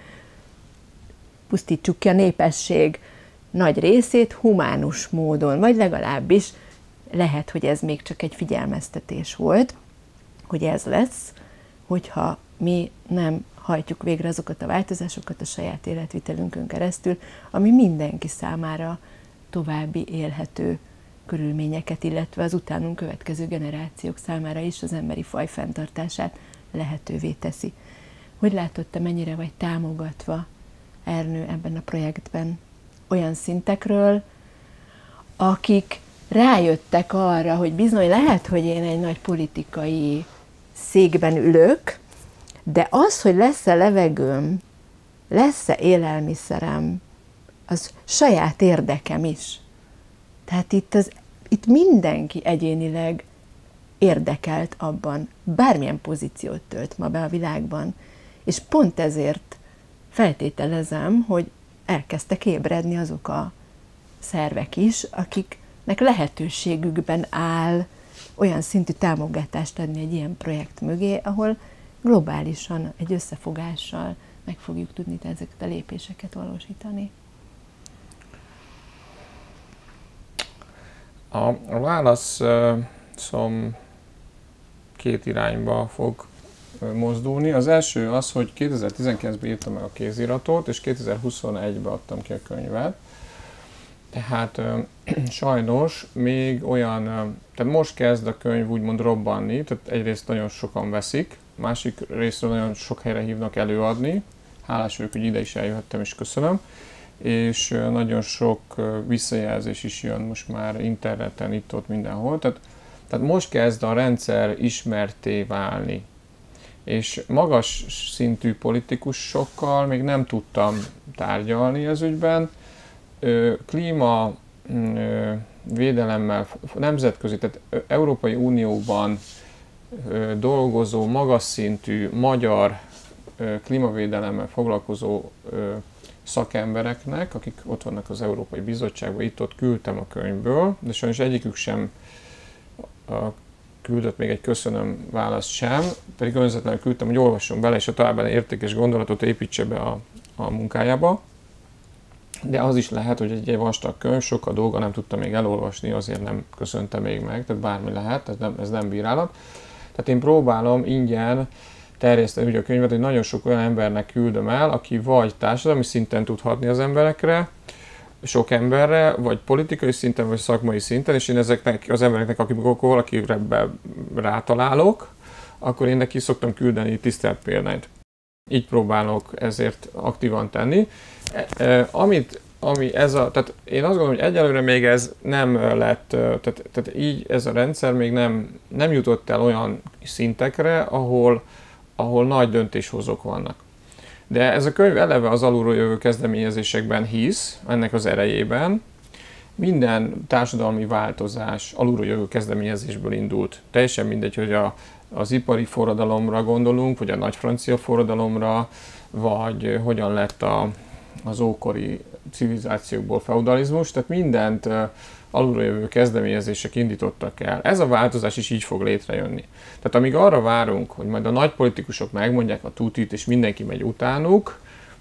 pusztítsuk ki a népesség nagy részét humánus módon, vagy legalábbis lehet, hogy ez még csak egy figyelmeztetés volt, hogy ez lesz, hogyha mi nem hajtjuk végre azokat a változásokat a saját életvitelünkön keresztül, ami mindenki számára további élhető körülményeket, illetve az utánunk következő generációk számára is az emberi faj fenntartását lehetővé teszi. Hogy látod, te mennyire vagy támogatva, Ernő, ebben a projektben olyan szintekről, akik rájöttek arra, hogy bizony lehet, hogy én egy nagy politikai székben ülök, de az, hogy lesz-e levegőm, lesz-e élelmiszerem, az saját érdekem is. Tehát itt, az, itt mindenki egyénileg érdekelt abban, bármilyen pozíciót tölt ma be a világban, és pont ezért feltételezem, hogy elkezdtek ébredni azok a szervek is, akiknek lehetőségükben áll olyan szintű támogatást adni egy ilyen projekt mögé, ahol globálisan, egy összefogással meg fogjuk tudni ezeket a lépéseket valósítani. A, a válaszom két irányba fog mozdulni. Az első az, hogy kétezer-tizenkilencben írtam meg a kéziratot, és kétezer-huszonegyben adtam ki a könyvet. Tehát sajnos még olyan, tehát most kezd a könyv úgymond robbanni, tehát egyrészt nagyon sokan veszik, másik részről nagyon sok helyre hívnak előadni, hálás vagyok, hogy ide is eljöhettem, és köszönöm, és nagyon sok visszajelzés is jön most már interneten, itt-ott, mindenhol, tehát, tehát most kezd a rendszer ismertté válni. És magas szintű politikusokkal még nem tudtam tárgyalni ez ügyben. Klíma védelemmel, nemzetközi, tehát Európai Unióban dolgozó, magas szintű magyar klímavédelemmel foglalkozó szakembereknek, akik ott vannak az Európai Bizottságban, itt-ott küldtem a könyvből, de sajnos egyikük sem küldött még egy köszönöm választ sem, pedig önzetlenül küldtem, hogy olvasson bele, és a további értékes gondolatot építse be a, a munkájába. De az is lehet, hogy egy, egy vastag könyv, sok a dolga, nem tudta még elolvasni, azért nem köszönte még meg, tehát bármi lehet, ez nem, ez nem bírálat. Tehát én próbálom ingyen terjeszteni ugye a könyvet, hogy nagyon sok olyan embernek küldöm el, aki vagy társadalmi szinten tud hatni az emberekre, sok emberre, vagy politikai szinten, vagy szakmai szinten, és én ezeknek az embereknek, akik valakire rátalálok, akkor én neki szoktam küldeni tisztelt példányt. Így próbálok ezért aktívan tenni. E, amit, ami ez a, tehát én azt gondolom, hogy egyelőre még ez nem lett, tehát, tehát így ez a rendszer még nem, nem jutott el olyan szintekre, ahol, ahol nagy döntéshozók vannak. De ez a könyv eleve az alulról jövő kezdeményezésekben hisz, ennek az erejében. Minden társadalmi változás alulról jövő kezdeményezésből indult. Teljesen mindegy, hogy a az ipari forradalomra gondolunk, vagy a nagy francia forradalomra, vagy hogyan lett a, az ókori civilizációkból feudalizmus, tehát mindent alulról jövő kezdeményezések indítottak el. Ez a változás is így fog létrejönni. Tehát amíg arra várunk, hogy majd a nagy politikusok megmondják a tutit, és mindenki megy utánuk,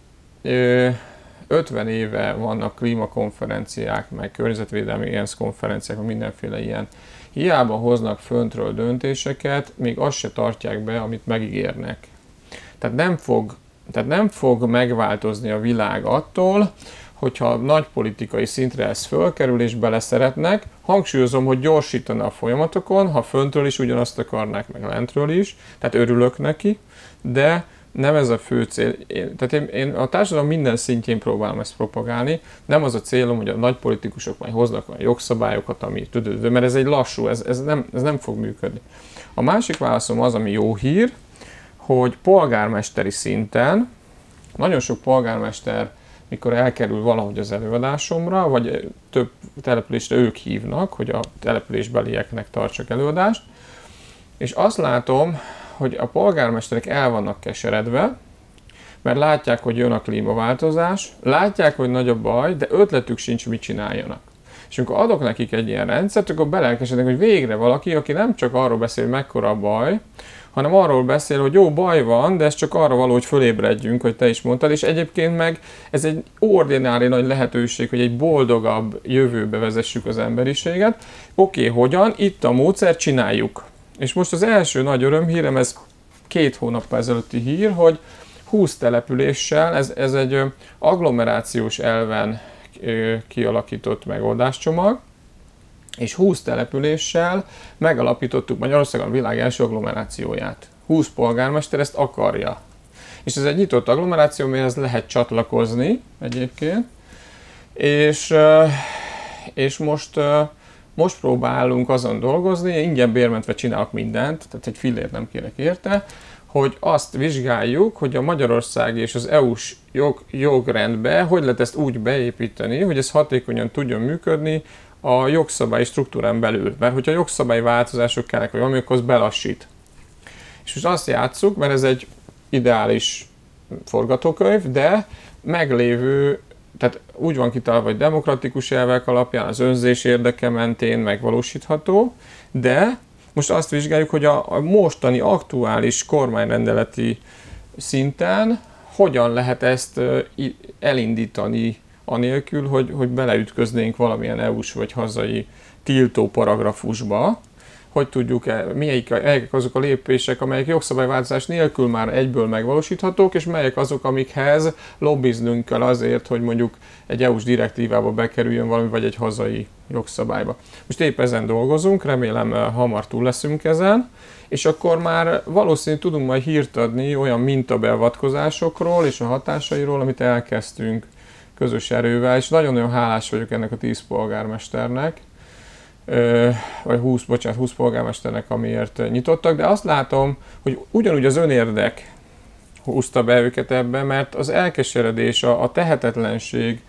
ötven éve vannak klímakonferenciák, meg környezetvédelmi ENSZ konferenciák, meg mindenféle ilyen. Hiába hoznak föntről döntéseket, még azt se tartják be, amit megígérnek. Tehát nem fog, tehát nem fog megváltozni a világ attól, hogyha nagy politikai szintre ez fölkerül és beleszeretnek. Hangsúlyozom, hogy gyorsítana a folyamatokon, ha föntről is ugyanazt akarnák, meg lentről is, tehát örülök neki, de nem ez a fő cél. Én, tehát én, én a társadalom minden szintjén próbálom ezt propagálni, nem az a célom, hogy a nagy politikusok majd hoznak olyan jogszabályokat, ami tüdődő, mert ez egy lassú, ez, ez, nem, ez nem fog működni. A másik válaszom az, ami jó hír, hogy polgármesteri szinten, nagyon sok polgármester, mikor elkerül valahogy az előadásomra, vagy több településre ők hívnak, hogy a településbelieknek tartsak előadást, és azt látom, hogy a polgármesterek el vannak keseredve, mert látják, hogy jön a klímaváltozás, látják, hogy nagy a baj, de ötletük sincs, mit csináljanak. És amikor adok nekik egy ilyen rendszert, akkor belelkesednek, hogy végre valaki, aki nem csak arról beszél, hogy mekkora a baj, hanem arról beszél, hogy jó, baj van, de ez csak arra való, hogy fölébredjünk, hogy te is mondtad, és egyébként meg ez egy ordinári nagy lehetőség, hogy egy boldogabb jövőbe vezessük az emberiséget. Oké, okay, hogyan? Itt a módszer, csináljuk. És most az első nagy örömhírem, ez két hónappal ezelőtti hír, hogy húsz településsel, ez, ez egy agglomerációs elven kialakított megoldáscsomag, és húsz településsel megalapítottuk Magyarországon a világ első agglomerációját. húsz polgármester ezt akarja. És ez egy nyitott agglomeráció, amihez lehet csatlakozni egyébként, és, és most, most próbálunk azon dolgozni, ingyen bérmentve csinálok mindent, tehát egy fillért nem kérek érte, hogy azt vizsgáljuk, hogy a Magyarország és az é u-s jog, jogrendbe hogy lehet ezt úgy beépíteni, hogy ez hatékonyan tudjon működni a jogszabályi struktúrán belül. Mert hogyha jogszabályi változások kellnek, vagy valami, akkor az belassít. És most azt játsszuk, mert ez egy ideális forgatókönyv, de meglévő, tehát úgy van kitalálva, hogy demokratikus elvek alapján, az önzés érdeke mentén megvalósítható, de most azt vizsgáljuk, hogy a, a mostani aktuális kormányrendeleti szinten hogyan lehet ezt elindítani anélkül, hogy, hogy beleütköznénk valamilyen é u-s vagy hazai tiltó paragrafusba, hogy tudjuk, melyik, melyek azok a lépések, amelyek jogszabályváltozás nélkül már egyből megvalósíthatók, és melyek azok, amikhez lobbiznünk kell azért, hogy mondjuk egy é u-s direktívába bekerüljön valami, vagy egy hazai jogszabályba. Most épp ezen dolgozunk, remélem hamar túl leszünk ezen, és akkor már valószínűleg tudunk majd hírt adni olyan mintabeavatkozásokról és a hatásairól, amit elkezdtünk közös erővel, és nagyon-nagyon hálás vagyok ennek a tíz polgármesternek, vagy húsz, bocsánat, húsz polgármesternek, amiért nyitottak, de azt látom, hogy ugyanúgy az önérdek húzta be őket ebbe, mert az elkeseredés, a, a tehetetlenség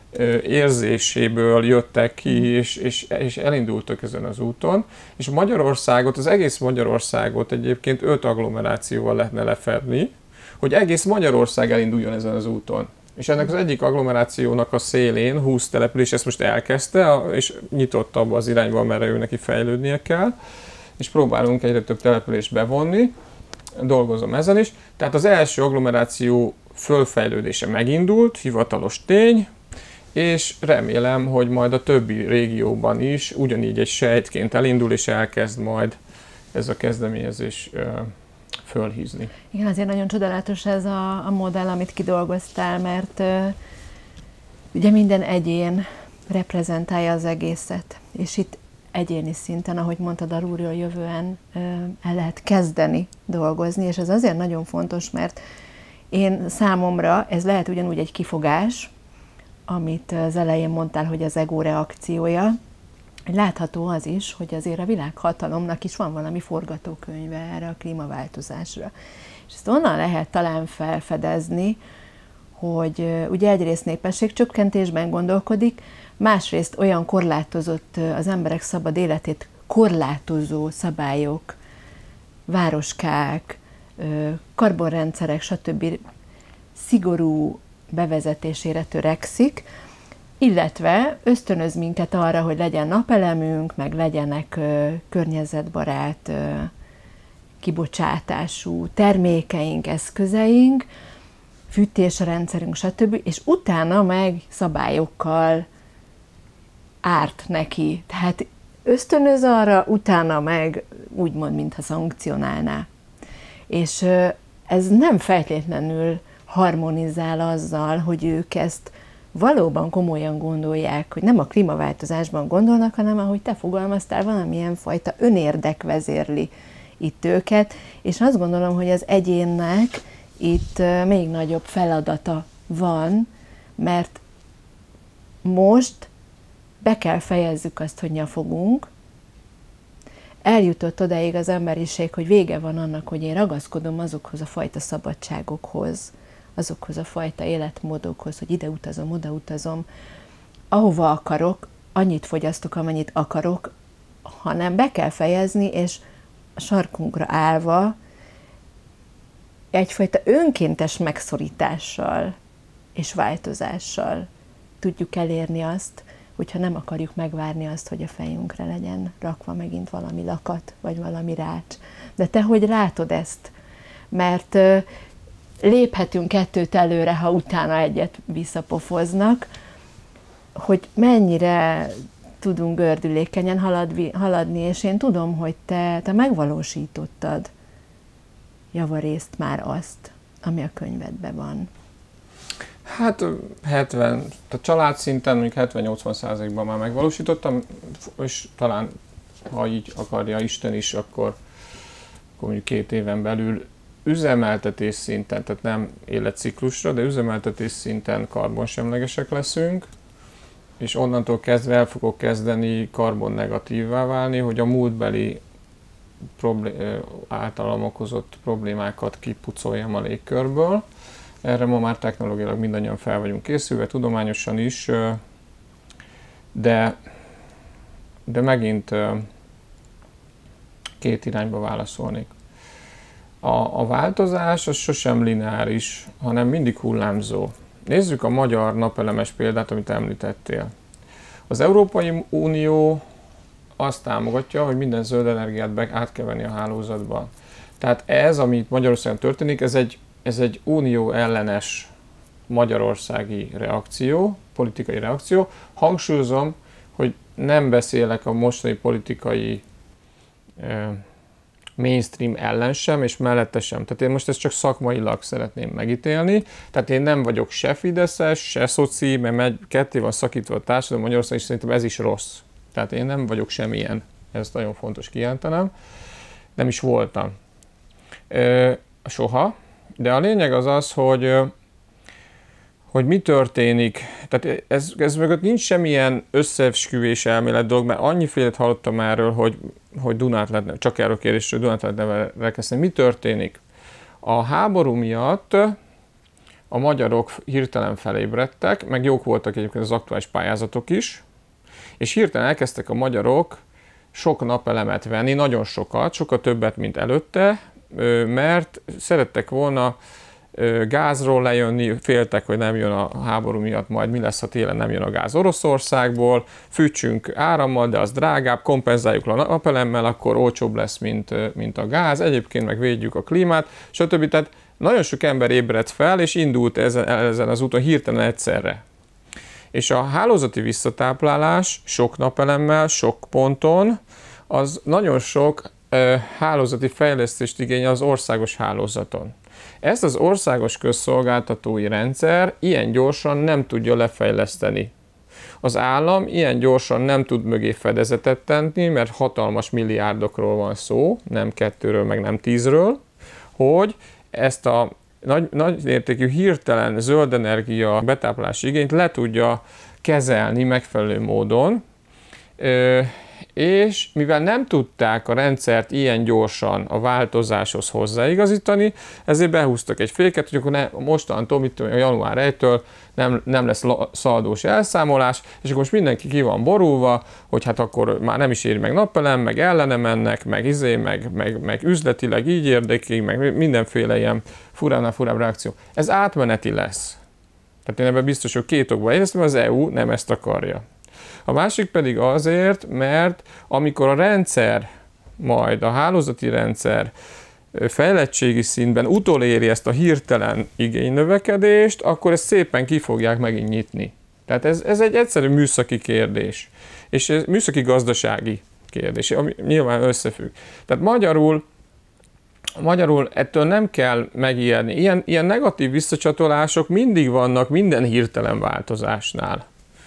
érzéséből jöttek ki, és, és, és elindultak ezen az úton, és Magyarországot, az egész Magyarországot egyébként öt agglomerációval lehetne lefedni, hogy egész Magyarország elinduljon ezen az úton. És ennek az egyik agglomerációnak a szélén húsz település ezt most elkezdte, és nyitott abba az irányba, amerre ő neki fejlődnie kell, és próbálunk egyre több települést bevonni, dolgozom ezen is. Tehát az első agglomeráció fölfejlődése megindult, hivatalos tény, és remélem, hogy majd a többi régióban is ugyanígy egy sejtként elindul, és elkezd majd ez a kezdeményezés fölhízni. Igen, azért nagyon csodálatos ez a, a modell, amit kidolgoztál, mert uh, ugye minden egyén reprezentálja az egészet, és itt egyéni szinten, ahogy mondtad, alulról jövően uh, el lehet kezdeni dolgozni, és ez azért nagyon fontos, mert én számomra ez lehet ugyanúgy egy kifogás, amit az elején mondtál, hogy az ego reakciója. Látható az is, hogy azért a világhatalomnak is van valami forgatókönyve erre a klímaváltozásra. És ezt onnan lehet talán felfedezni, hogy ugye egyrészt népességcsökkentésben gondolkodik, másrészt olyan korlátozott, az emberek szabad életét korlátozó szabályok városkák, karbonrendszerek, stb. Szigorú bevezetésére törekszik, illetve ösztönöz minket arra, hogy legyen napelemünk, meg legyenek ö, környezetbarát ö, kibocsátású termékeink, eszközeink, fűtésrendszerünk, stb. És utána meg szabályokkal árt neki. Tehát ösztönöz arra, utána meg úgymond, mintha szankcionálná. És ö, ez nem feltétlenül harmonizál azzal, hogy ők ezt valóban komolyan gondolják, hogy nem a klímaváltozásban gondolnak, hanem ahogy te fogalmaztál, valamilyen fajta önérdek vezérli itt őket, és azt gondolom, hogy az egyénnek itt még nagyobb feladata van, mert most be kell fejezzük azt, hogy nyafogunk. Eljutott odáig az emberiség, hogy vége van annak, hogy én ragaszkodom azokhoz a fajta szabadságokhoz, azokhoz a fajta életmódokhoz, hogy ide utazom, oda utazom, ahova akarok, annyit fogyasztok, amennyit akarok, hanem be kell fejezni, és a sarkunkra állva egyfajta önkéntes megszorítással és változással tudjuk elérni azt, hogyha nem akarjuk megvárni azt, hogy a fejünkre legyen rakva megint valami lakat, vagy valami rács. De te hogy látod ezt? Mert léphetünk kettőt előre, ha utána egyet visszapofoznak, hogy mennyire tudunk gördülékenyen haladni, haladni, és én tudom, hogy te, te megvalósítottad javarészt már azt, ami a könyvedben van. Hát hetven, a család szinten mondjuk hetven-nyolcvan százalékban már megvalósítottam, és talán, ha így akarja Isten is, akkor, akkor mondjuk két éven belül üzemeltetés szinten, tehát nem életciklusra, de üzemeltetés szinten karbonsemlegesek leszünk, és onnantól kezdve el fogok kezdeni karbonnegatívvá válni, hogy a múltbeli problé- általam okozott problémákat kipucoljam a légkörből. Erre ma már technológiailag mindannyian fel vagyunk készülve, tudományosan is, de, de megint két irányba válaszolnék. A, a változás az sosem lineáris, hanem mindig hullámzó. Nézzük a magyar napelemes példát, amit említettél. Az Európai Unió azt támogatja, hogy minden zöld energiát be át kell venni a hálózatba. Tehát ez, ami itt Magyarországon történik, ez egy, ez egy unió ellenes magyarországi reakció, politikai reakció. Hangsúlyozom, hogy nem beszélek a mostani politikai eh, mainstream ellen sem, és mellette sem. Tehát én most ezt csak szakmailag szeretném megítélni. Tehát én nem vagyok se fideszes, se szoci, mert megy, ketté van szakítva a társadalom Magyarországon, és szerintem ez is rossz. Tehát én nem vagyok semmilyen. Ezt nagyon fontos kijelentenem. Nem is voltam. Ö, soha. De a lényeg az az, hogy, hogy mi történik. Tehát ez, ez mögött nincs semmilyen összeesküvés elmélet dolog, mert annyifélét hallottam erről, hogy, hogy Dunát lehetne, csak erről kérdésről, hogy Dunát lehetne rekeszni. Mi történik? A háború miatt a magyarok hirtelen felébredtek, meg jók voltak egyébként az aktuális pályázatok is, és hirtelen elkezdtek a magyarok sok napelemet venni, nagyon sokat, sokkal többet, mint előtte, mert szerettek volna gázról lejönni, féltek, hogy nem jön a háború miatt, majd mi lesz, ha télen nem jön a gáz Oroszországból, fűtsünk árammal, de az drágább, kompenzáljuk a napelemmel, akkor olcsóbb lesz, mint, mint a gáz, egyébként meg védjük a klímát, stb. Tehát nagyon sok ember ébredt fel, és indult ezen, ezen az úton hirtelen egyszerre. És a hálózati visszatáplálás sok napelemmel, sok ponton, az nagyon sok uh, hálózati fejlesztést igényel az országos hálózaton. Ezt az országos közszolgáltatói rendszer ilyen gyorsan nem tudja lefejleszteni. Az állam ilyen gyorsan nem tud mögé fedezetet tenni, mert hatalmas milliárdokról van szó, nem kettőről, meg nem tízről, hogy ezt a nagy, nagy értékű hirtelen zöld energia betáplálási igényt le tudja kezelni megfelelő módon, és mivel nem tudták a rendszert ilyen gyorsan a változáshoz hozzáigazítani, ezért behúztak egy féket, hogy akkor ne, mostantól, mit tudom, január elsejétől nem, nem lesz szaldós elszámolás, és akkor most mindenki ki van borulva, hogy hát akkor már nem is éri meg napelem, meg ellene mennek, meg izé, meg, meg, meg üzletileg így érdeklik, meg mindenféle ilyen furánál furább reakció. Ez átmeneti lesz. Tehát én ebben biztos, hogy két okban éreztem, az é u nem ezt akarja. A másik pedig azért, mert amikor a rendszer, majd a hálózati rendszer fejlettségi szintben utoléri ezt a hirtelen igénynövekedést, akkor ezt szépen ki fogják megint nyitni. Tehát ez, ez egy egyszerű műszaki kérdés, és ez műszaki gazdasági kérdés, ami nyilván összefügg. Tehát magyarul, magyarul ettől nem kell megijedni. Ilyen, ilyen negatív visszacsatolások mindig vannak minden hirtelen változásnál.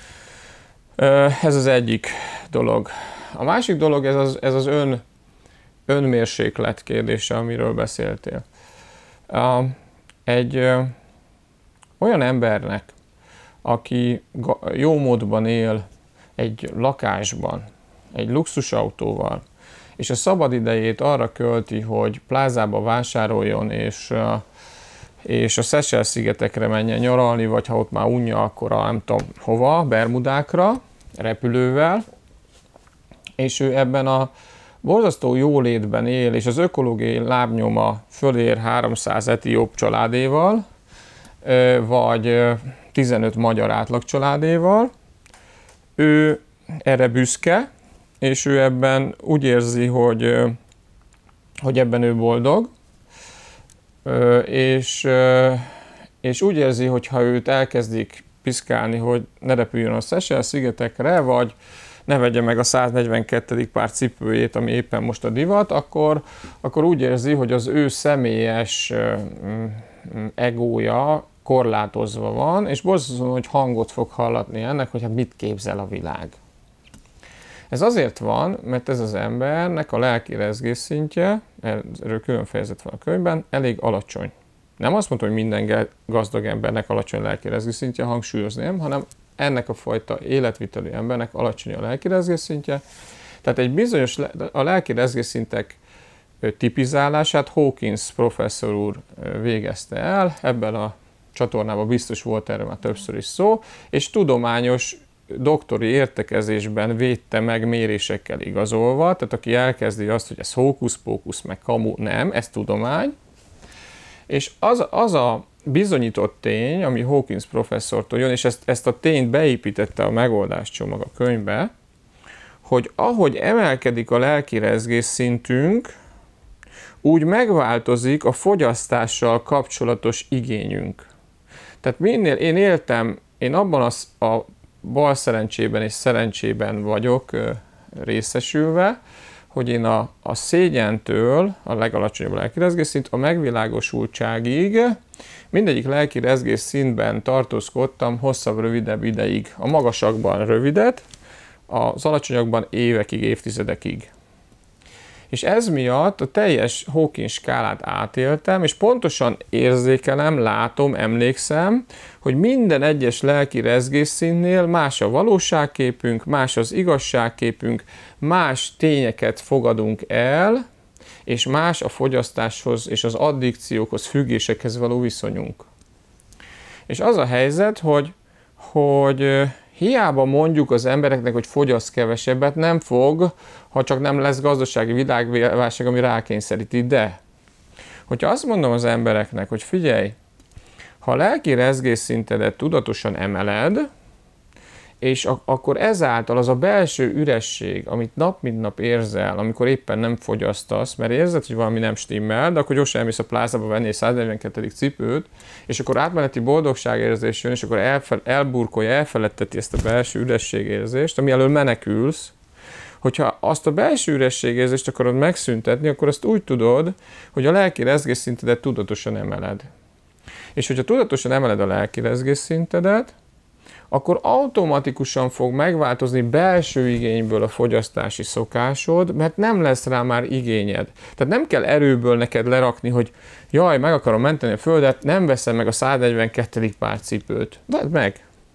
Ez az egyik dolog. A másik dolog ez az, ez az ön, önmérséklet kérdése, amiről beszéltél. Egy olyan embernek, aki jó módban él egy lakásban, egy luxusautóval, és a szabadidejét arra költi, hogy plázába vásároljon, és, és a Seychelles-szigetekre menjen nyaralni, vagy ha ott már unja, akkor a, nem tudom hova, Bermudákra, repülővel, és ő ebben a borzasztó jólétben él, és az ökológiai lábnyoma fölér háromszáz etióp családéval, vagy tizenöt magyar átlag családéval. Ő erre büszke, és ő ebben úgy érzi, hogy, hogy ebben ő boldog, és, és úgy érzi, hogy ha őt elkezdik piszkálni, hogy ne repüljön a Seychelles-szigetekre, vagy ne vegye meg a száznegyvenkettedik pár cipőjét, ami éppen most a divat, akkor, akkor úgy érzi, hogy az ő személyes egója korlátozva van, és borzasztóan, hogy hangot fog hallatni ennek, hogy hát mit képzel a világ. Ez azért van, mert ez az embernek a lelki rezgésszintje, erről külön fejezet van a könyvben, elég alacsony. Nem azt mondom, hogy minden gazdag embernek alacsony lelki rezgésszintje, hangsúlyozném, hanem ennek a fajta életvitelű embernek alacsony a lelki rezgésszintje. Tehát egy bizonyos, a lelki rezgésszintek tipizálását Hawkins professzor úr végezte el, ebben a csatornában biztos volt erről már többször is szó, és tudományos doktori értekezésben védte meg mérésekkel igazolva, tehát aki elkezdi azt, hogy ez hókusz-pókusz, meg kamu, nem, ez tudomány. És az, az a bizonyított tény, ami Hawkins professzortól jön, és ezt, ezt a tényt beépítette a megoldáscsomag a könyvbe, hogy ahogy emelkedik a lelki rezgésszintünk, úgy megváltozik a fogyasztással kapcsolatos igényünk. Tehát minél én éltem, én abban az, a bal szerencsében és szerencsében vagyok részesülve, hogy én a, a szégyentől, a legalacsonyabb lelki rezgésszint, a megvilágosultságig mindegyik lelki rezgésszintben tartózkodtam hosszabb, rövidebb ideig. A magasakban rövidet, az alacsonyakban évekig, évtizedekig. És ez miatt a teljes Hawkins skálát átéltem, és pontosan érzékelem, látom, emlékszem, hogy minden egyes lelki rezgésszínnél más a valóságképünk, más az igazságképünk, más tényeket fogadunk el, és más a fogyasztáshoz és az addikciókhoz, függésekhez való viszonyunk. És az a helyzet, hogy, hogy hiába mondjuk az embereknek, hogy fogyaszt kevesebbet, nem fog, ha csak nem lesz gazdasági világválság, ami rákényszeríti. De, hogyha azt mondom az embereknek, hogy figyelj, ha a lelki rezgésszintedet tudatosan emeled, és ak- akkor ezáltal az a belső üresség, amit nap mint nap érzel, amikor éppen nem fogyasztasz, mert érzed, hogy valami nem stimmel, de akkor gyorsan elmész a plázába venni egy száznegyvenkettedik cipőt, és akkor átmeneti boldogságérzés jön, és akkor elfe- elburkolja, elfeledteti ezt a belső ürességérzést, ami elől menekülsz. Hogyha azt a belső ürességérzést akarod megszüntetni, akkor azt úgy tudod, hogy a lelki rezgésszintedet tudatosan emeled. És hogyha tudatosan emeled a lelki rezgésszintedet, akkor automatikusan fog megváltozni belső igényből a fogyasztási szokásod, mert nem lesz rá már igényed. Tehát nem kell erőből neked lerakni, hogy jaj, meg akarom menteni a földet, nem veszem meg a száznegyvenkettedik pár cipőt. Vedd meg!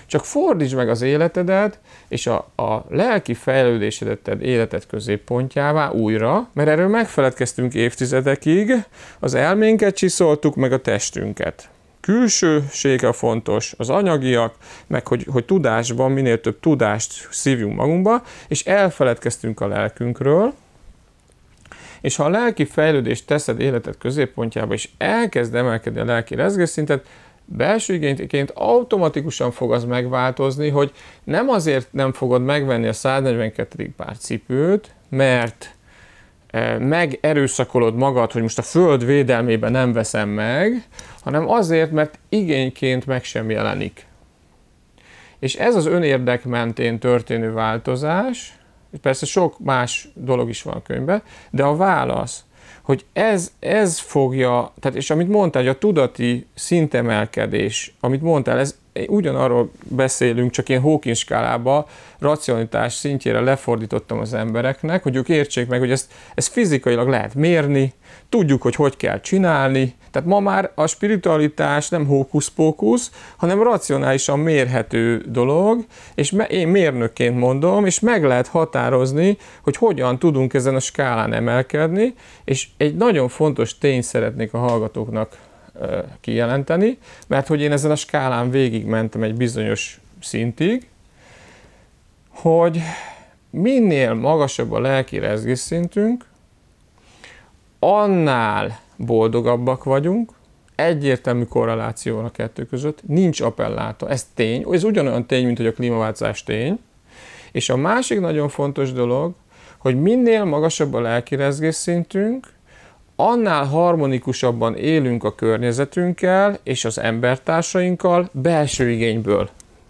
Csak fordítsd meg az életedet, és a, a lelki fejlődésedet tedd életed középpontjává újra, mert erről megfeledkeztünk évtizedekig, az elménket csiszoltuk, meg a testünket. Külsőség a fontos, az anyagiak, meg hogy, hogy tudásban minél több tudást szívjunk magunkba, és elfeledkeztünk a lelkünkről, és ha a lelki fejlődést teszed életed középpontjába, és elkezd emelkedni a lelki rezgésszintet, belső igényként automatikusan fog az megváltozni, hogy nem azért nem fogod megvenni a száznegyvenkettedik pár cipőt, mert megerőszakolod magad, hogy most a föld védelmében nem veszem meg, hanem azért, mert igényként meg sem jelenik. És ez az önérdek mentén történő változás, persze sok más dolog is van a könyvben, de a válasz, hogy ez, ez fogja, tehát és amit mondtál, hogy a tudati szintemelkedés, amit mondtál, ez ugyanarról beszélünk, csak ilyen Hawking skálában, racionalitás szintjére lefordítottam az embereknek, hogy ők értsék meg, hogy ezt, ezt fizikailag lehet mérni, tudjuk, hogy hogy kell csinálni, tehát ma már a spiritualitás nem hókusz-pókusz, hanem racionálisan mérhető dolog, és én mérnökként mondom, és meg lehet határozni, hogy hogyan tudunk ezen a skálán emelkedni, és egy nagyon fontos tényt szeretnék a hallgatóknak kijelenteni, mert hogy én ezen a skálán végigmentem egy bizonyos szintig, hogy minél magasabb a lelki rezgésszintünk, annál boldogabbak vagyunk, egyértelmű korreláció van a kettő között, nincs appelláta, ez tény, ez ugyanolyan tény, mint hogy a klímaváltozás tény, és a másik nagyon fontos dolog, hogy minél magasabb a lelki rezgésszintünk, annál harmonikusabban élünk a környezetünkkel és az embertársainkkal belső igényből.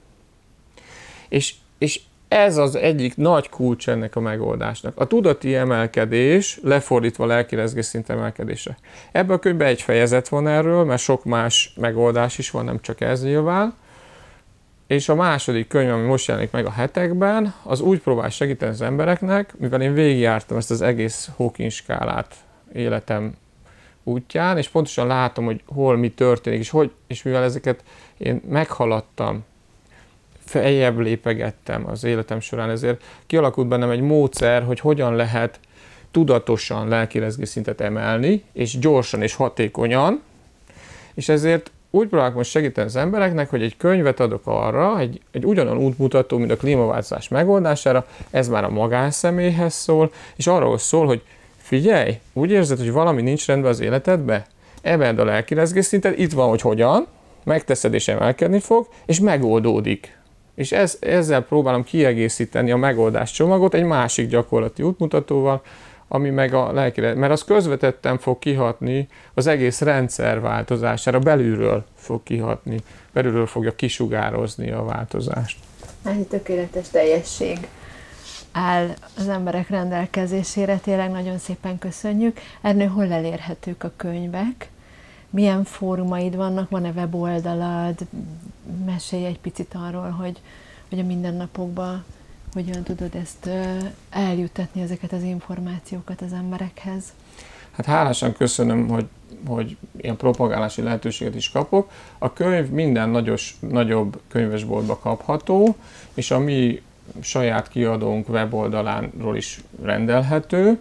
És, és ez az egyik nagy kulcs ennek a megoldásnak. A tudati emelkedés lefordítva a lelki rezgésszint emelkedésre. Ebben a könyvben egy fejezet van erről, mert sok más megoldás is van, nem csak ez nyilván. És a második könyv, ami most jelenik meg a hetekben, az úgy próbál segíteni az embereknek, mivel én végigjártam ezt az egész Hawking skálát életem útján, és pontosan látom, hogy hol mi történik, és, hogy, és mivel ezeket én meghaladtam, feljebb lépegettem az életem során, ezért kialakult bennem egy módszer, hogy hogyan lehet tudatosan lelki rezgésszintet emelni, és gyorsan és hatékonyan, és ezért úgy próbálok most segíteni az embereknek, hogy egy könyvet adok arra, egy, egy ugyanolyan útmutató, mint a klímaváltozás megoldására, ez már a magánszemélyhez szól, és arról szól, hogy figyelj, úgy érzed, hogy valami nincs rendben az életedbe? Emeld a lelki rezgésszintet, itt van, hogy hogyan, megteszed és emelkedni fog, és megoldódik. És ez, ezzel próbálom kiegészíteni a megoldás csomagot egy másik gyakorlati útmutatóval, ami meg a lelki, mert az közvetetten fog kihatni az egész rendszer változására, belülről fog kihatni, belülről fogja kisugározni a változást. Egy tökéletes teljesség áll az emberek rendelkezésére, tényleg nagyon szépen köszönjük. Ernő, hol elérhetők a könyvek? Milyen fórumaid vannak? Van-e weboldalad? Mesélj egy picit arról, hogy, hogy a mindennapokban hogyan tudod ezt eljuttatni, ezeket az információkat az emberekhez. Hát hálásan köszönöm, hogy, hogy ilyen propagálási lehetőséget is kapok. A könyv minden nagyos, nagyobb könyvesboltba kapható, és a mi saját kiadónk weboldalánról is rendelhető.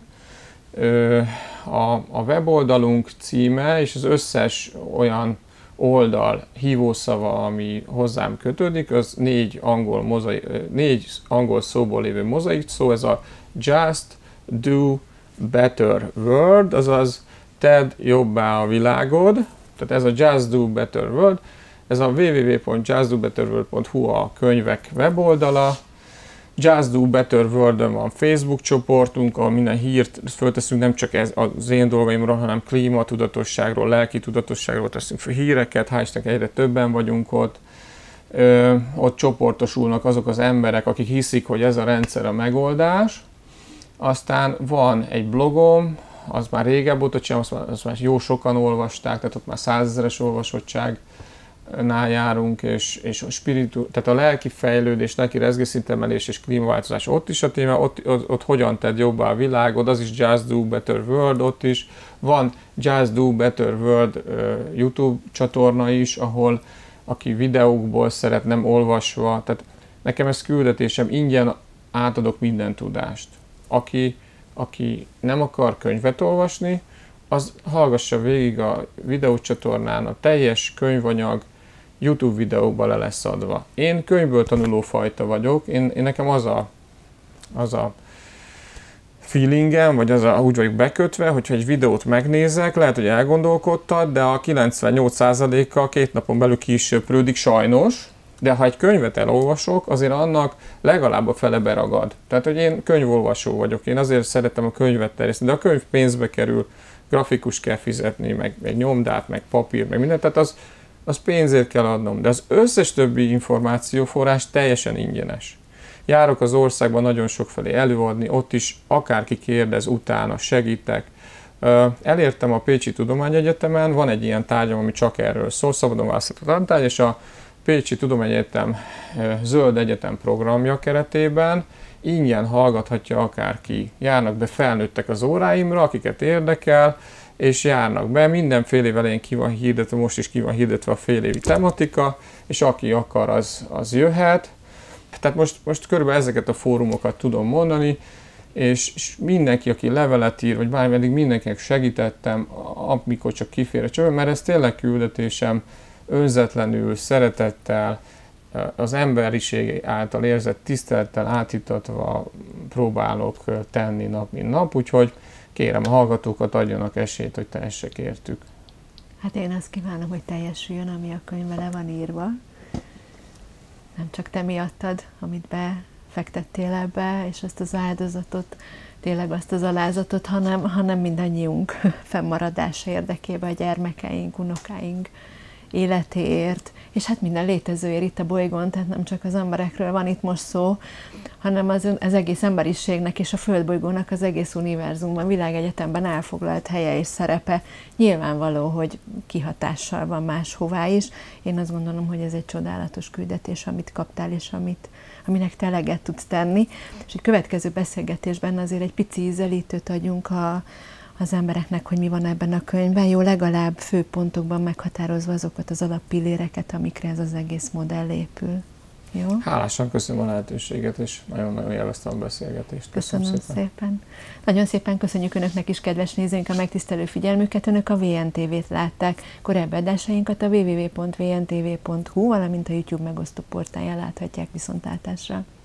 A, a weboldalunk címe és az összes olyan oldal, hívószava, ami hozzám kötődik, az négy angol, mozaik, négy angol szóból lévő mozaik szó, ez a Just Do Better World, azaz tedd jobbá a világod, tehát ez a Just Do Better World, ez a double-u double-u double-u pont just do better world pont hu a könyvek weboldala. Just Do Better World-ön van Facebook csoportunk, ahol minden hírt fölteszünk, nem csak ez az én dolgaimról, hanem klímatudatosságról, lelki tudatosságról teszünk fel híreket, hál' Istennek egyre többen vagyunk ott. Ö, ott csoportosulnak azok az emberek, akik hiszik, hogy ez a rendszer a megoldás. Aztán van egy blogom, az már régebb óta csinálom, azt már, azt már jó sokan olvasták, tehát ott már százezeres olvasottság nál járunk, és, és a spiritu, tehát a lelki fejlődés, lelki rezgészintemelés és klímaváltozás ott is a téma, ott, ott, ott hogyan tedd jobbá a világod, az is Just Do Better World ott is. Van Just Do Better World uh, YouTube csatorna is, ahol aki videókból szeret, nem olvasva. Tehát nekem ez küldetésem, ingyen átadok minden tudást. Aki, aki nem akar könyvet olvasni, az hallgassa végig a videócsatornán, a teljes könyvanyag YouTube videókba le lesz adva. Én könyvből tanuló fajta vagyok, én, én nekem az a, az a feelingem, vagy az a, úgy vagyok bekötve, hogyha egy videót megnézek, lehet, hogy elgondolkodtad, de a kilencvennyolc százaléka két napon belül ki is söprődik, sajnos, de ha egy könyvet elolvasok, azért annak legalább a fele beragad. Tehát, hogy én könyvolvasó vagyok, én azért szeretem a könyvet terjeszteni, de a könyv pénzbe kerül, grafikus kell fizetni, meg, meg nyomdát, meg papír, meg mindent, tehát az, az pénzért kell adnom, de az összes többi információforrás teljesen ingyenes. Járok az országban nagyon sokfelé előadni, ott is akárki kérdez, utána segítek. Elértem a Pécsi Tudományegyetemen, van egy ilyen tárgyam, ami csak erről szól, szabadon választható tantárgy, és a Pécsi Tudományegyetem Zöld Egyetem programja keretében ingyen hallgathatja akárki. Járnak be felnőttek az óráimra, akiket érdekel, és járnak be. Minden fél év elején ki van hirdetve, most is ki van hirdetve a fél évi tematika, és aki akar, az, az jöhet. Tehát most, most körülbelül ezeket a fórumokat tudom mondani, és, és mindenki, aki levelet ír, vagy bármeddig mindenkinek segítettem, amikor csak kifér a csövön, mert ez tényleg küldetésem, önzetlenül, szeretettel, az emberiség által érzett tisztelettel átítatva próbálok tenni nap mint nap, úgyhogy kérem a hallgatókat, adjanak esélyt, hogy tehessek értük. Hát én azt kívánom, hogy teljesüljön, ami a könyvbe le van írva. Nem csak te miattad, amit befektettél ebbe, és azt az áldozatot, tényleg azt az alázatot, hanem, hanem mindannyiunk fennmaradása érdekében, a gyermekeink, unokáink életéért, és hát minden létezőért itt a bolygón, tehát nem csak az emberekről van itt most szó, hanem az, az egész emberiségnek és a földbolygónak az egész univerzumban, világegyetemben elfoglalt helye és szerepe nyilvánvaló, hogy kihatással van máshová is. Én azt gondolom, hogy ez egy csodálatos küldetés, amit kaptál, és amit, aminek te eleget tudsz tenni. És egy következő beszélgetésben azért egy pici ízelítőt adjunk a az embereknek, hogy mi van ebben a könyvben, jó, legalább fő pontokban meghatározva azokat az alappilléreket, amikre ez az egész modell épül. Jó? Hálásan köszönöm a lehetőséget, és nagyon-nagyon élveztem a beszélgetést. Köszönöm, köszönöm szépen. szépen. Nagyon szépen köszönjük Önöknek is, kedves nézőink, a megtisztelő figyelmüket. Önök a vé en té vét látták. Korábbi adásainkat a double-u double-u double-u pont v n t v pont h u, valamint a YouTube megosztó portáján láthatják viszontlátásra.